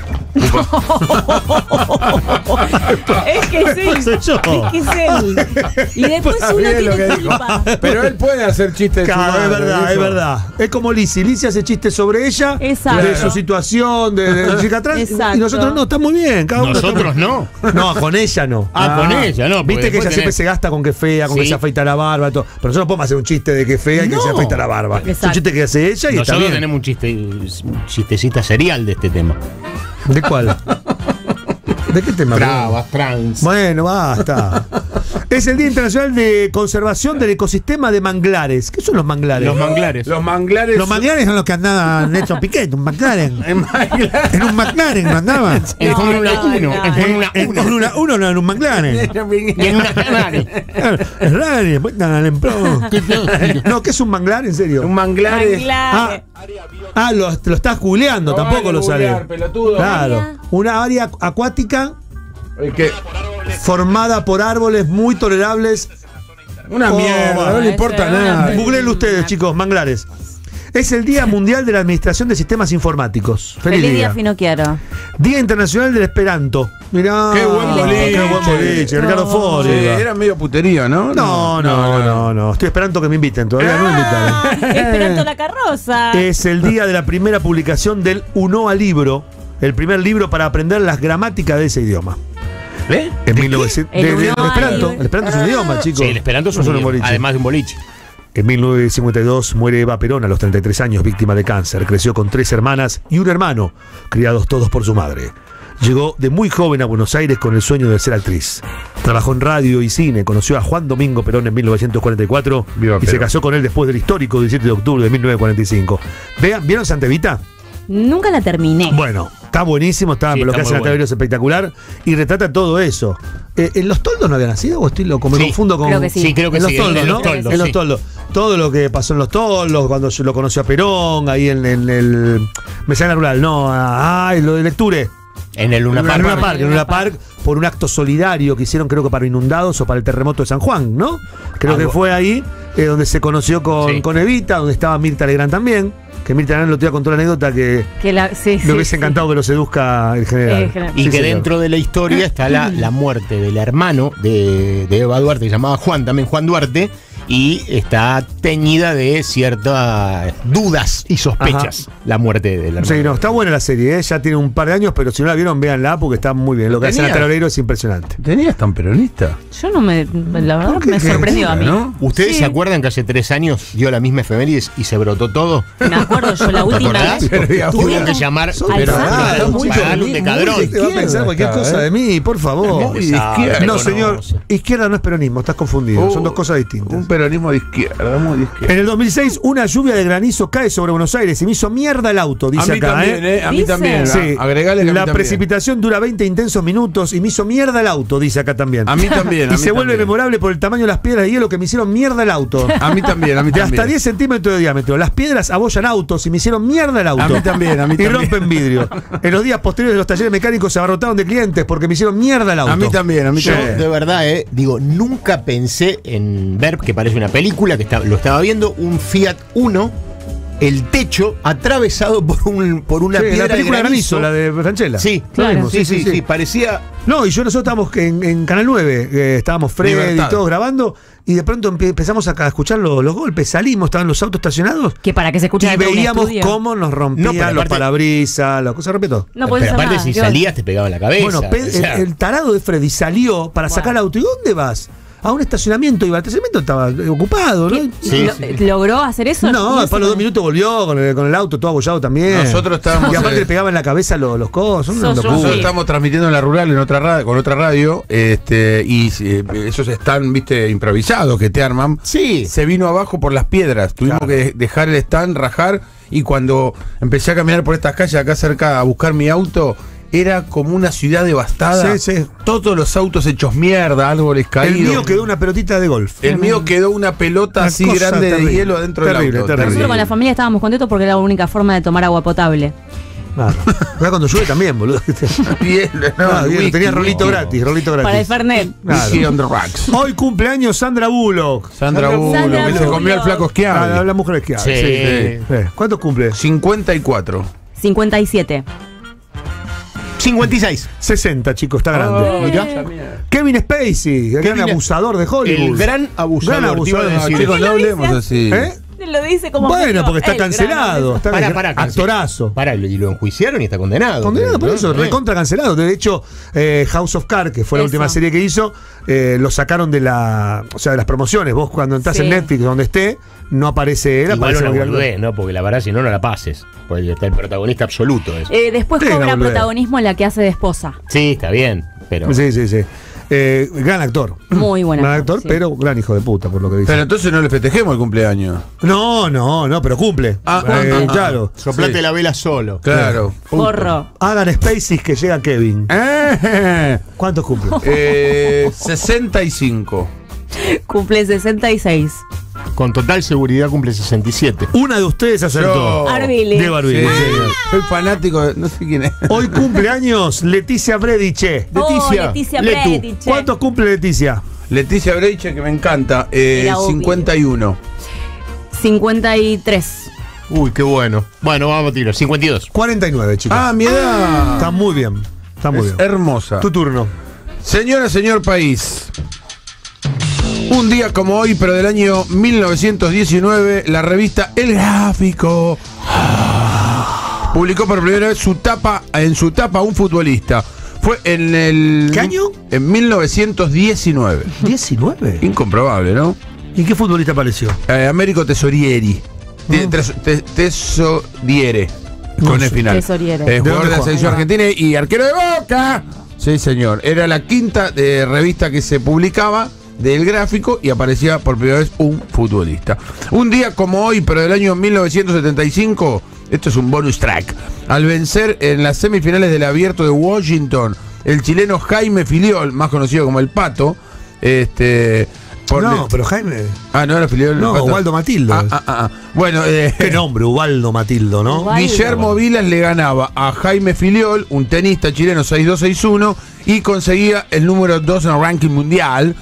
Es que sí. Soy yo. Es que es él. Y después Está uno bien lo tiene que culpa. dijo. Pero él puede hacer chistes de su Claro, madre, es verdad, viejo. es verdad. Es como Lizzie. Lizzie hace chistes sobre ella, Exacto. de su situación, de chica atrás. Exacto. Y nosotros no, está muy bien. Cada uno Nosotros no. No, con ella no. Con ella, no. porque Viste que ella después siempre tenés- se gasta con que es fea, con que Sí. se afeita la barba y todo. Pero nosotros no podemos hacer un chiste de que es fea y que se afeita la barba. Es un Exacto. chiste que hace ella y está Nosotros bien. tenemos un chistecita serial de este tema. ¿De cuál? ¿De qué tema? Trabas, trans. Bueno, basta. Es el Día Internacional de Conservación del Ecosistema de Manglares. ¿Qué son los manglares? Los manglares. Los manglares. Los manglares son los que andaban Nelson Piquet, un McLaren. En un McLaren no andaban. En Fórmula 1. En Fórmula En 1. Fórmula 1 no, en un McLaren. Y en una Ferrari. Es raro, y después andan en pro. No, ¿qué es un manglar? En serio. Un manglar es. Lo estás googleando, tampoco lo sabes. Pelotudo. Claro. Una área acuática Que formada por árboles muy tolerables. una mierda, no le importa ese, nada. Googleenlo ustedes, chicos, manglares. Es el Día Mundial de la Administración de Sistemas Informáticos. Feliz Feliz día. día, Finocchiaro. Día Internacional del Esperanto. Mirá. Qué buen boliche. Qué buen boliche. Ricardo Ford. Sí, iba. era medio puterío, ¿no? No. Estoy esperando que me inviten. Todavía no me invitaron. Esperando la carroza. Es el día de la primera publicación del Unoa libro. El primer libro para aprender las gramáticas de ese idioma. ¿Eh? En 1900. El del Unoa Esperanto. libro. El Esperanto es un idioma, chicos. Sí, el Esperanto es No un solo idioma, boliche. además de un boliche. En 1952 muere Eva Perón a los 33 años, víctima de cáncer. Creció con 3 hermanas y un hermano, criados todos por su madre. Llegó de muy joven a Buenos Aires con el sueño de ser actriz. Trabajó en radio y cine, conoció a Juan Domingo Perón en 1944 Viva y se Perón. casó con él después del histórico 17 de octubre de 1945. ¿Vieron Santa Evita? Nunca la terminé. Bueno, está buenísimo, Sí, lo que está hace muy Natalia Oreiro es espectacular y retrata todo eso. ¿En Los Toldos no había nacido o estoy loco? Me Sí. confundo con. Creo que sí. Sí, creo que En Los sí. Toldos, en ¿no? Los Toldos, En Los sí. Toldos. Todo lo que pasó en Los Toldos, cuando yo lo conoció a Perón, ahí en el. Mecena Rural, no, lo de Lecture. En el Luna En Park. Luna Park, por un acto solidario que hicieron, creo que para inundados o para el terremoto de San Juan, ¿no? Creo que fue ahí donde se conoció Sí. con Evita, donde estaba Mirta Legrand también. Que Mirta Legrand lo te iba a contar la anécdota que me hubiese encantado que lo seduzca el general. Y Sí, que señor. dentro de la historia está la muerte del hermano de Eva Duarte, que se llamaba Juan, también Juan Duarte, y está teñida de ciertas dudas y sospechas la muerte del hermano. Sí, no, está buena la serie, ¿eh? Ya tiene un par de años, pero si no la vieron, véanla porque está muy bien. Lo que hace ¿Tenías? Natalia Oreiro es impresionante. ¿Tenías tan peronista? Yo no me. La verdad ¿Por qué? me sorprendió a mí. ¿No? ¿Ustedes Sí. se acuerdan que hace 3 años dio la misma efemérides y se brotó todo? Me acuerdo yo la ¿Te última acordás? vez. Tuvieron que llamar Pero Alzheimer. para darle un decadrón. Te va a pensar cualquier cosa de mí, por favor. Muy de izquierda. No, señor, izquierda no es peronismo, estás confundido. Son dos cosas distintas. Un peronismo de izquierda, muy de izquierda. En el 2006, una lluvia de granizo cae sobre Buenos Aires y me hizo mierda el auto, dice A mí acá. también, A mí Dice. también. Sí. Agregale que a mí La también. precipitación dura 20 intensos minutos y me hizo mierda el auto, dice acá también. A mí también. Y a mí se vuelve también. memorable por el tamaño de las piedras de hielo que me hicieron mierda el auto. A mí también, a mí De también. hasta 10 centímetros de diámetro. Las piedras abollan autos y me hicieron mierda el auto. A mí también, a mí Y también. rompen vidrio. En los días posteriores de los talleres mecánicos se abarrotaron de clientes porque me hicieron mierda el auto. A mí también, a mí Yo, también. de verdad, digo, nunca pensé en ver, que parece una película, que lo estaba viendo, un Fiat Uno, el techo atravesado por una Sí, piedra la película de granizo. la de Franchella. Sí, Claro, sí, parecía... No, y nosotros estábamos en Canal 9, estábamos Fred Libertad. y todos grabando, y de pronto empezamos a escuchar los golpes, salimos, estaban los autos estacionados, Que para que se escuche y desde un veíamos estudio. cómo nos No, rompían pero los aparte- parabrisas, las cosas, rompe todo. No podés Pero hacer aparte, nada. si ¿Qué va? salías, te pegaba en la cabeza. Bueno, o sea, el tarado de Freddy salió para sacar el auto. ¿Y dónde vas? a un estacionamiento, iba al estacionamiento, estaba ocupado, ¿no? ¿Logró hacer eso? No, después a los 2 minutos volvió con el auto todo abollado también. Nosotros estábamos. Y aparte le pegaban en la cabeza los cosos. Nosotros estamos transmitiendo en la rural con otra radio, y esos están, viste, improvisados que te arman. Sí. Se vino abajo por las piedras. Tuvimos que dejar el stand, rajar, y cuando empecé a caminar por estas calles acá cerca a buscar mi auto, era como una ciudad devastada. Sí. Todos los autos hechos mierda, árboles caídos. El mío quedó una pelotita de golf. El mío quedó una pelota así grande de hielo adentro del auto. Nosotros con la familia estábamos contentos porque era la única forma de tomar agua potable. Claro. Cuando llueve también, boludo. Bien, bien, tenía rolito gratis. Para el Fernet. On the rocks. Hoy cumpleaños Sandra Bullock. Sandra Bullock, que se comió al flaco Schiavi. La mujer Schiavi. Sí. ¿Cuántos cumple? 54. 57. 56. 60, chicos, está grande. Mirá. Kevin Spacey, el gran abusador de Hollywood. El gran abusador. Chicos, no hablemos así. Lo dice como. Bueno, porque está cancelado. Está actorazo. Y lo enjuiciaron y está condenado. Condenado por eso, recontra cancelado. De hecho, House of Cards, que fue la última serie que hizo, lo sacaron de las promociones. Vos cuando entras en Netflix, donde esté, no aparece él. Igual aparece no boludez, ¿no? Porque la verdad, si no la pases. Porque está el protagonista absoluto. Después cobra protagonismo la que hace de esposa. Sí, está bien. Pero... Sí. Gran actor. Muy buen Gran actor, pero gran hijo de puta, por lo que dice. Pero entonces no le festejemos el cumpleaños. No, pero cumple. Claro. Soplate la vela solo. Claro. Porro. Hagan Spaces que llega Kevin. ¿Cuántos cumple? 65. Cumple 66. Con total seguridad cumple 67. Una de ustedes acertó. Arbili. Diego Arbili. Soy fanático de. No sé quién es. Hoy cumpleaños Leticia Brediche. Leticia Brediche. ¿Cuántos cumple Leticia? Leticia Brediche, que me encanta. 51. 53. Uy, qué bueno. Bueno, vamos a tirar. 52. 49, chicos. Mi edad. Está muy bien. Hermosa. Tu turno. Señora, señor país. Un día como hoy, pero del año 1919, la revista El Gráfico publicó por primera vez en su tapa un futbolista. Fue en el... ¿Qué año? En 1919. ¿19? Incomprobable, ¿no? ¿Y qué futbolista apareció? Américo Tesorieri. Tesoriere. Con el final. Tesoriere. Jugador de la selección argentina y arquero de Boca. Sí, señor. Era la quinta revista que se publicaba del Gráfico y aparecía por primera vez un futbolista. Un día como hoy, pero del año 1975, esto es un bonus track, al vencer en las semifinales del Abierto de Washington, el chileno Jaime Filiol, más conocido como El Pato, pero Jaime... no era Filiol. No, Ubaldo Matildo. Bueno, qué nombre, Ubaldo Matildo, ¿no? Ubaldo. Guillermo Vilas le ganaba a Jaime Filiol, un tenista chileno 6-2-6-1, y conseguía el número 2 en el ranking mundial.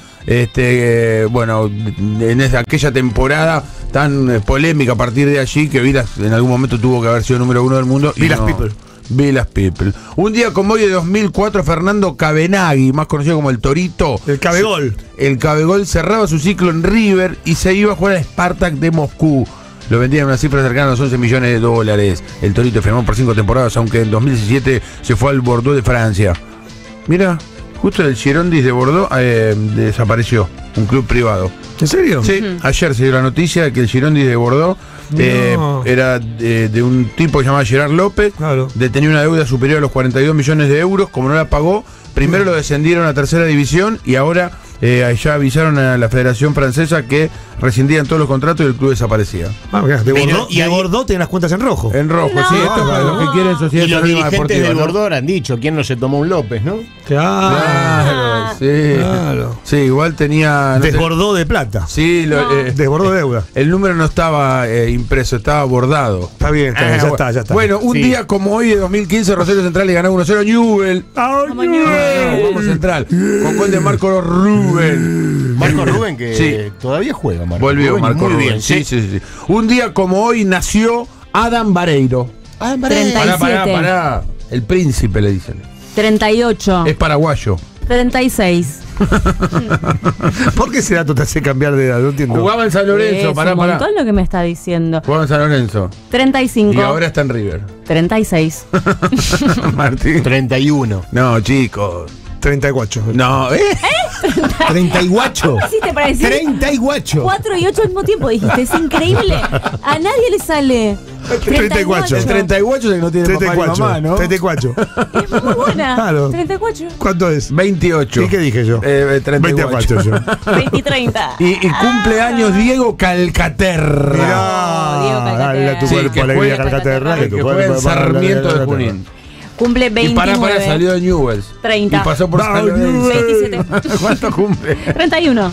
Bueno, en aquella temporada tan polémica a partir de allí, que Vilas en algún momento tuvo que haber sido número 1 del mundo. Vilas People. Un día como hoy de 2004, Fernando Cabenagui, más conocido como el Torito. El Cabegol. El Cabegol cerraba su ciclo en River y se iba a jugar al Spartak de Moscú. Lo vendían en una cifra cercana a los $11 millones. El Torito firmó por 5 temporadas, aunque en 2017 se fue al Bordeaux de Francia. Mira. Justo el Girondins de Bordeaux desapareció, un club privado. ¿En serio? Sí, ayer se dio la noticia de que el Girondins de Bordeaux era de un tipo llamado Gerard López, tenía una deuda superior a los 42 millones de euros, como no la pagó, primero lo descendieron a tercera división y ahora ya avisaron a la Federación Francesa que rescindían todos los contratos y el club desaparecía. De Bordeaux tienen las cuentas en rojo. En rojo, sí, esto es para los que quieren sociedad y los anónima dirigentes deportiva. del Bordeaux han dicho, ¿quién no se tomó un López, no? Claro, sí. Claro. Sí, igual tenía... Desbordó de plata. Sí, desbordó de deuda. El número no estaba impreso, estaba bordado. Está bien, ya está. Bueno, un día como hoy de 2015, Rosario Central le ganó 1-0 a Newell. Vamos Central. Con gol de Marco Rubén. Marco Rubén, que todavía juega, Marco. Volvió Rubén, Marco muy Rubén. bien, Sí. Un día como hoy nació Adam Vareiro. 37. Pará. El príncipe le dicen. 38. Es paraguayo. 36. ¿Por qué ese dato te hace cambiar de edad? No entiendo. Jugaba en San Lorenzo, Es un montón lo que me está diciendo. Jugaba en San Lorenzo. 35. Y ahora está en River. 36. Martín. 31. No, chicos. 34. No, 30 y guacho. ¿Cómo hiciste para decir 30 y guacho. 4 y 8 al mismo tiempo? Dijiste, es increíble. A nadie le sale. 34. El 34 es el que no tiene papá y mamá, ¿no? 34. Es muy buena. Claro. 34. ¿Cuánto es? 28. ¿Y qué dije yo? 34 yo. 20 y 30. Y cumpleaños Diego Calcaterra. Diego Calcaterra. Dale a tu cuerpo alegría, Calcaterra. Que juega en Sarmiento de Junín. Cumple 29. Y para salió de Newells. 30. Y pasó por San Lorenzo. 27. ¿Cuánto cumple? 31.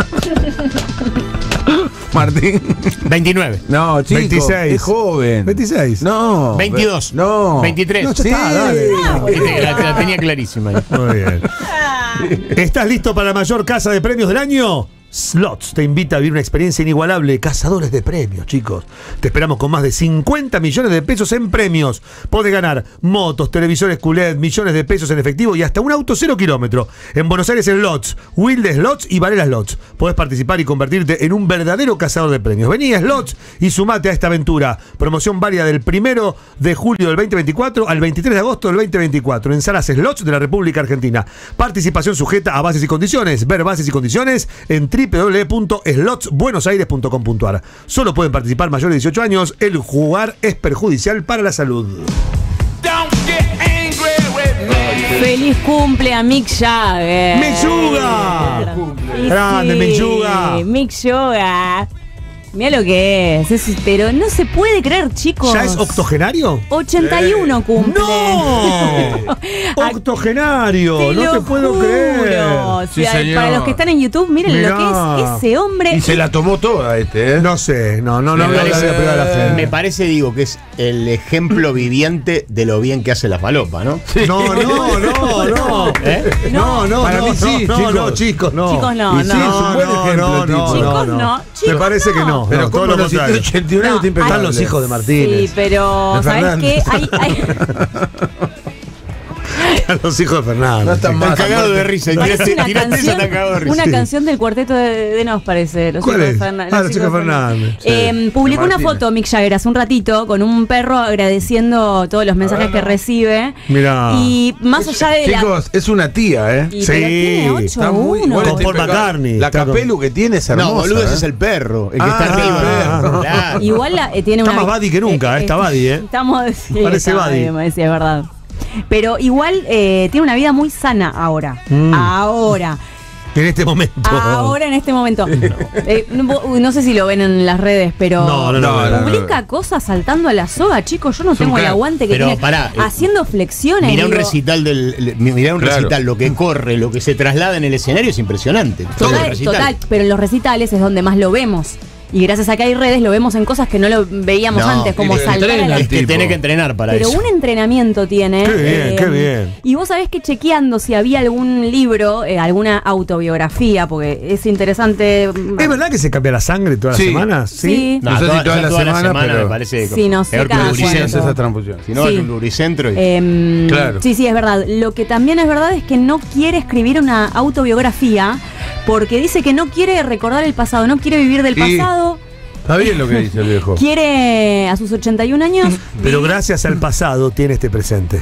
Martín. 29. No, chico. 26. Es joven. 26. No. 22. No. 23. No, ya está, dale. La tenía clarísima. Muy bien. ¿Estás listo para la mayor casa de premios del año? Slots te invita a vivir una experiencia inigualable. Cazadores de premios, chicos. Te esperamos con más de 50 millones de pesos en premios. Podés ganar motos, televisores QLED, millones de pesos en efectivo y hasta un auto 0 kilómetro. En Buenos Aires Slots, Wilde Slots y Varela Slots. Podés participar y convertirte en un verdadero cazador de premios. Vení a Slots y sumate a esta aventura. Promoción válida del 1 de julio del 2024 al 23 de agosto del 2024 en salas Slots de la República Argentina. Participación sujeta a bases y condiciones. Ver bases y condiciones en www.slotsbuenosaires.com.ar. Solo pueden participar mayores de 18 años. El jugar es perjudicial para la salud. Feliz cumple a Mick Jagger. ¡Mick Jagger! ¡Grande, Mick Jagger! Mick Jagger. Mira lo que es, pero no se puede creer, chicos. ¿Ya es octogenario? 81 cumple. ¡No! Octogenario, no te puedo creer. Sí, para los que están en YouTube, miren lo que es ese hombre. Y se la tomó toda ¿eh? No sé, no me parece, digo, que es el ejemplo viviente de lo bien que hace la falopa, ¿no? Sí. No. ¿Eh? No, para mí sí, chicos, no. Chicos, no. Sí, es un buen ejemplo, Chicos, no. Me parece que no. Pero como los 181 años están los hijos de Martínez. Sí, pero ¿sabes qué? Hay los hijos de Fernando. No están más cagados de risa. Una canción del cuarteto de Nos, parece. Los ¿Cuál hijos es? de Fernández. Los hijos de Fernández. Publicó una foto Mick Jagger hace un ratito con un perro agradeciendo todos los mensajes que recibe. Mirá. Y más allá de Chicos, es una tía, ¿eh? Sí, tiene 8 está muy bueno, con Paul McCartney. La capelu que tiene es hermosa. No, boludo, ese es el perro. El que está arriba. Claro. Igual tiene está una. más Buddy que nunca, está Buddy, ¿eh? Parece Buddy. Sí, es verdad. Pero igual tiene una vida muy sana ahora. Ahora. En este momento. Ahora, en este momento. No sé si lo ven en las redes, pero publica cosas saltando a la soga, chicos. Yo no tengo el aguante que tiene. Haciendo flexiones. Mirá un recital recital, lo que corre, lo que se traslada en el escenario es impresionante. Total, pero en los recitales es donde más lo vemos. Y gracias a que hay redes lo vemos en cosas que no lo veíamos antes, como saltar a la... que tiene que entrenar para pero eso. un entrenamiento tiene. Qué bien, qué bien. Y vos sabés que chequeando si había algún libro, alguna autobiografía, porque es interesante. ¿Es verdad que se cambia la sangre todas las semanas? Sí. No sé si toda la semana, pero me parece sí, no sé, peor que cada lubricentro esa transfusión. Si no, es un lubricentro y... Claro. Sí, es verdad. Lo que también es verdad es que no quiere escribir una autobiografía porque dice que no quiere recordar el pasado, no quiere vivir del pasado. Está bien lo que dice el viejo. Quiere a sus 81 años. Pero gracias al pasado tiene este presente.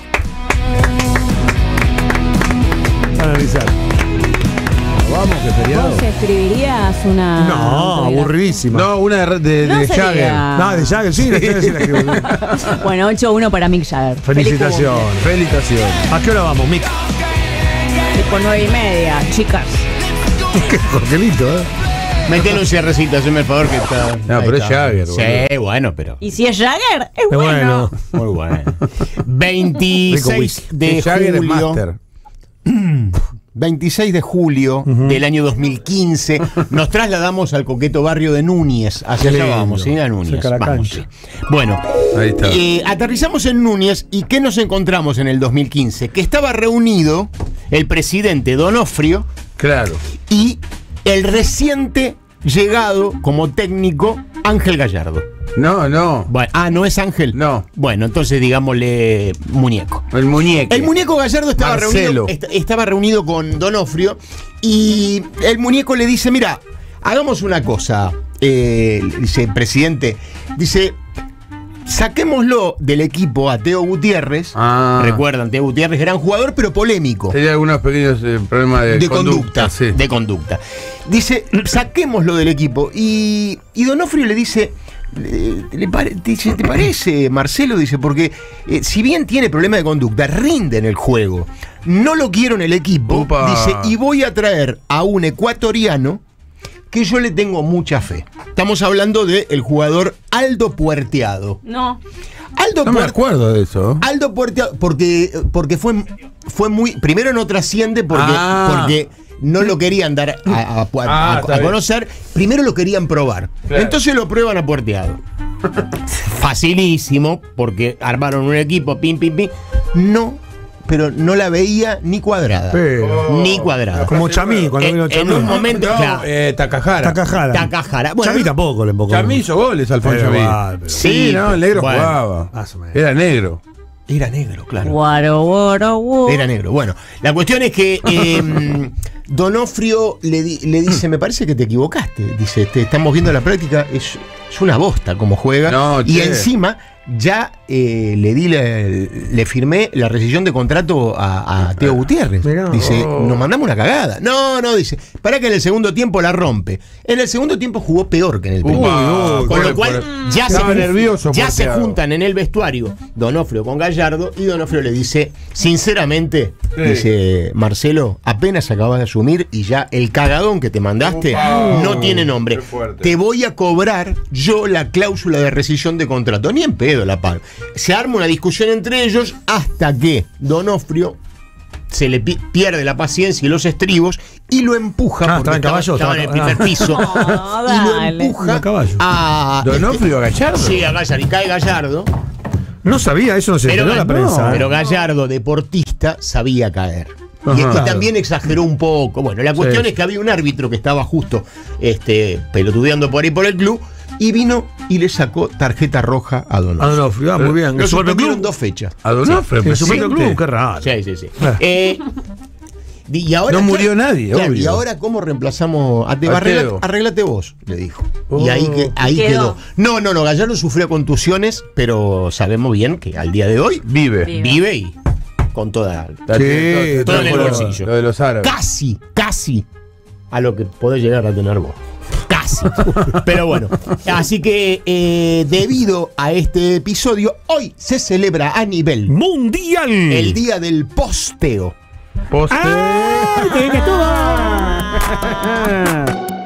Analizar. Vamos, que feriado. ¿Vos escribirías una.? No, aburridísima. No, una de Jagger. No, de Jagger, sí, la Jagger sí la escribo. Bueno, 8-1 para Mick Jagger. Felicitaciones. Felicitaciones. ¿A qué hora vamos, Mick? Tipo 9:30, chicas. Qué Jorgelito, Métele un cierrecito, hazme el favor que está. No, pero es Jagger. Sí, bueno, pero. Y si es Jagger, es bueno. Muy bueno. 26 de Jagger es julio. master. 26 de julio del año 2015 nos trasladamos al coqueto barrio de Núñez. Hacia allá vamos, ¿sí? A Núñez. Vamos, sí. Bueno, ahí está. Aterrizamos en Núñez y ¿qué nos encontramos en el 2015? Que estaba reunido el presidente Donofrio. Claro. Y el reciente llegado como técnico Ángel Gallardo. No. Bueno, ¿no es Ángel? No. Bueno, entonces digámosle muñeco. El muñeco. El muñeco Gallardo estaba reunido con Donofrio y el muñeco le dice, mira, hagamos una cosa, dice, presidente, dice, saquémoslo del equipo a Teo Gutiérrez. Recuerdan, Teo Gutiérrez era un jugador, pero polémico. Tenía algunos pequeños problemas de conducta. Sí. De conducta. Dice, saquémoslo del equipo. Y Donofrio le dice, dice, ¿te parece, Marcelo? Dice, porque si bien tiene problemas de conducta, rinde en el juego. No lo quiero en el equipo. Upa. Dice, y voy a traer a un ecuatoriano que yo le tengo mucha fe. Estamos hablando del jugador Aldo Puerteado. No. No me acuerdo de eso. Aldo Puerteado, porque fue muy. Primero no trasciende porque no lo querían dar a conocer. Primero lo querían probar. Claro. Entonces lo prueban a Puerteado. Facilísimo, porque armaron un equipo, pim. No. Pero no la veía ni cuadrada. Ni cuadrada. Como Chamí, cuando vino Chamí. En un momento. Takahara. Bueno, Chamí tampoco le embocó. Chamí hizo goles, Alfonso Chamí. Sí, no, el negro jugaba. Era negro. Era negro, claro. Guaro. Era negro. Bueno, la cuestión es que Donofrio le dice, me parece que te equivocaste. Dice, estamos viendo la práctica, es una bosta como juega. No, y encima ya le firmé la rescisión de contrato a Teo Gutiérrez. Dice, nos mandamos una cagada. No, dice, para que en el segundo tiempo la rompe. En el segundo tiempo jugó peor que en el primero. Con lo cual ya se juntan en el vestuario Donofrio con Gallardo y Donofrio le dice, sinceramente, dice, Marcelo, apenas acabas de asumir y ya el cagadón que te mandaste no tiene nombre. Te voy a cobrar yo la cláusula de rescisión de contrato. Ni en pedo la pago. Se arma una discusión entre ellos hasta que Donofrio se le pierde la paciencia y los estribos y lo empuja porque estaba en el primer piso y lo empuja a Donofrio a Gallardo. Sí, a Gallardo, y cae Gallardo. No sabía, eso no se enteró la prensa. Pero Gallardo, deportista, sabía caer. Y también exageró un poco. Bueno, la cuestión es que había un árbitro que estaba justo pelotudeando por ahí por el club y vino y le sacó tarjeta roja a Donofrio. Muy bien. Lo suspendieron 2 fechas. ¿A Donofrio? ¿En su propio club? Qué raro. Sí. Y ahora, no murió nadie, claro, obvio. Y ahora, ¿cómo reemplazamos a Teo? Arréglate vos, le dijo. Y ahí quedó. No, Gallardo sufrió contusiones, pero sabemos bien que al día de hoy vive y con todo en el bolsillo. Lo de los árabes. Casi a lo que podés llegar a tener vos. Casi. Pero bueno, así que debido a este episodio, hoy se celebra a nivel mundial el día del posteo. ¡Ah! ¡Que estuvo!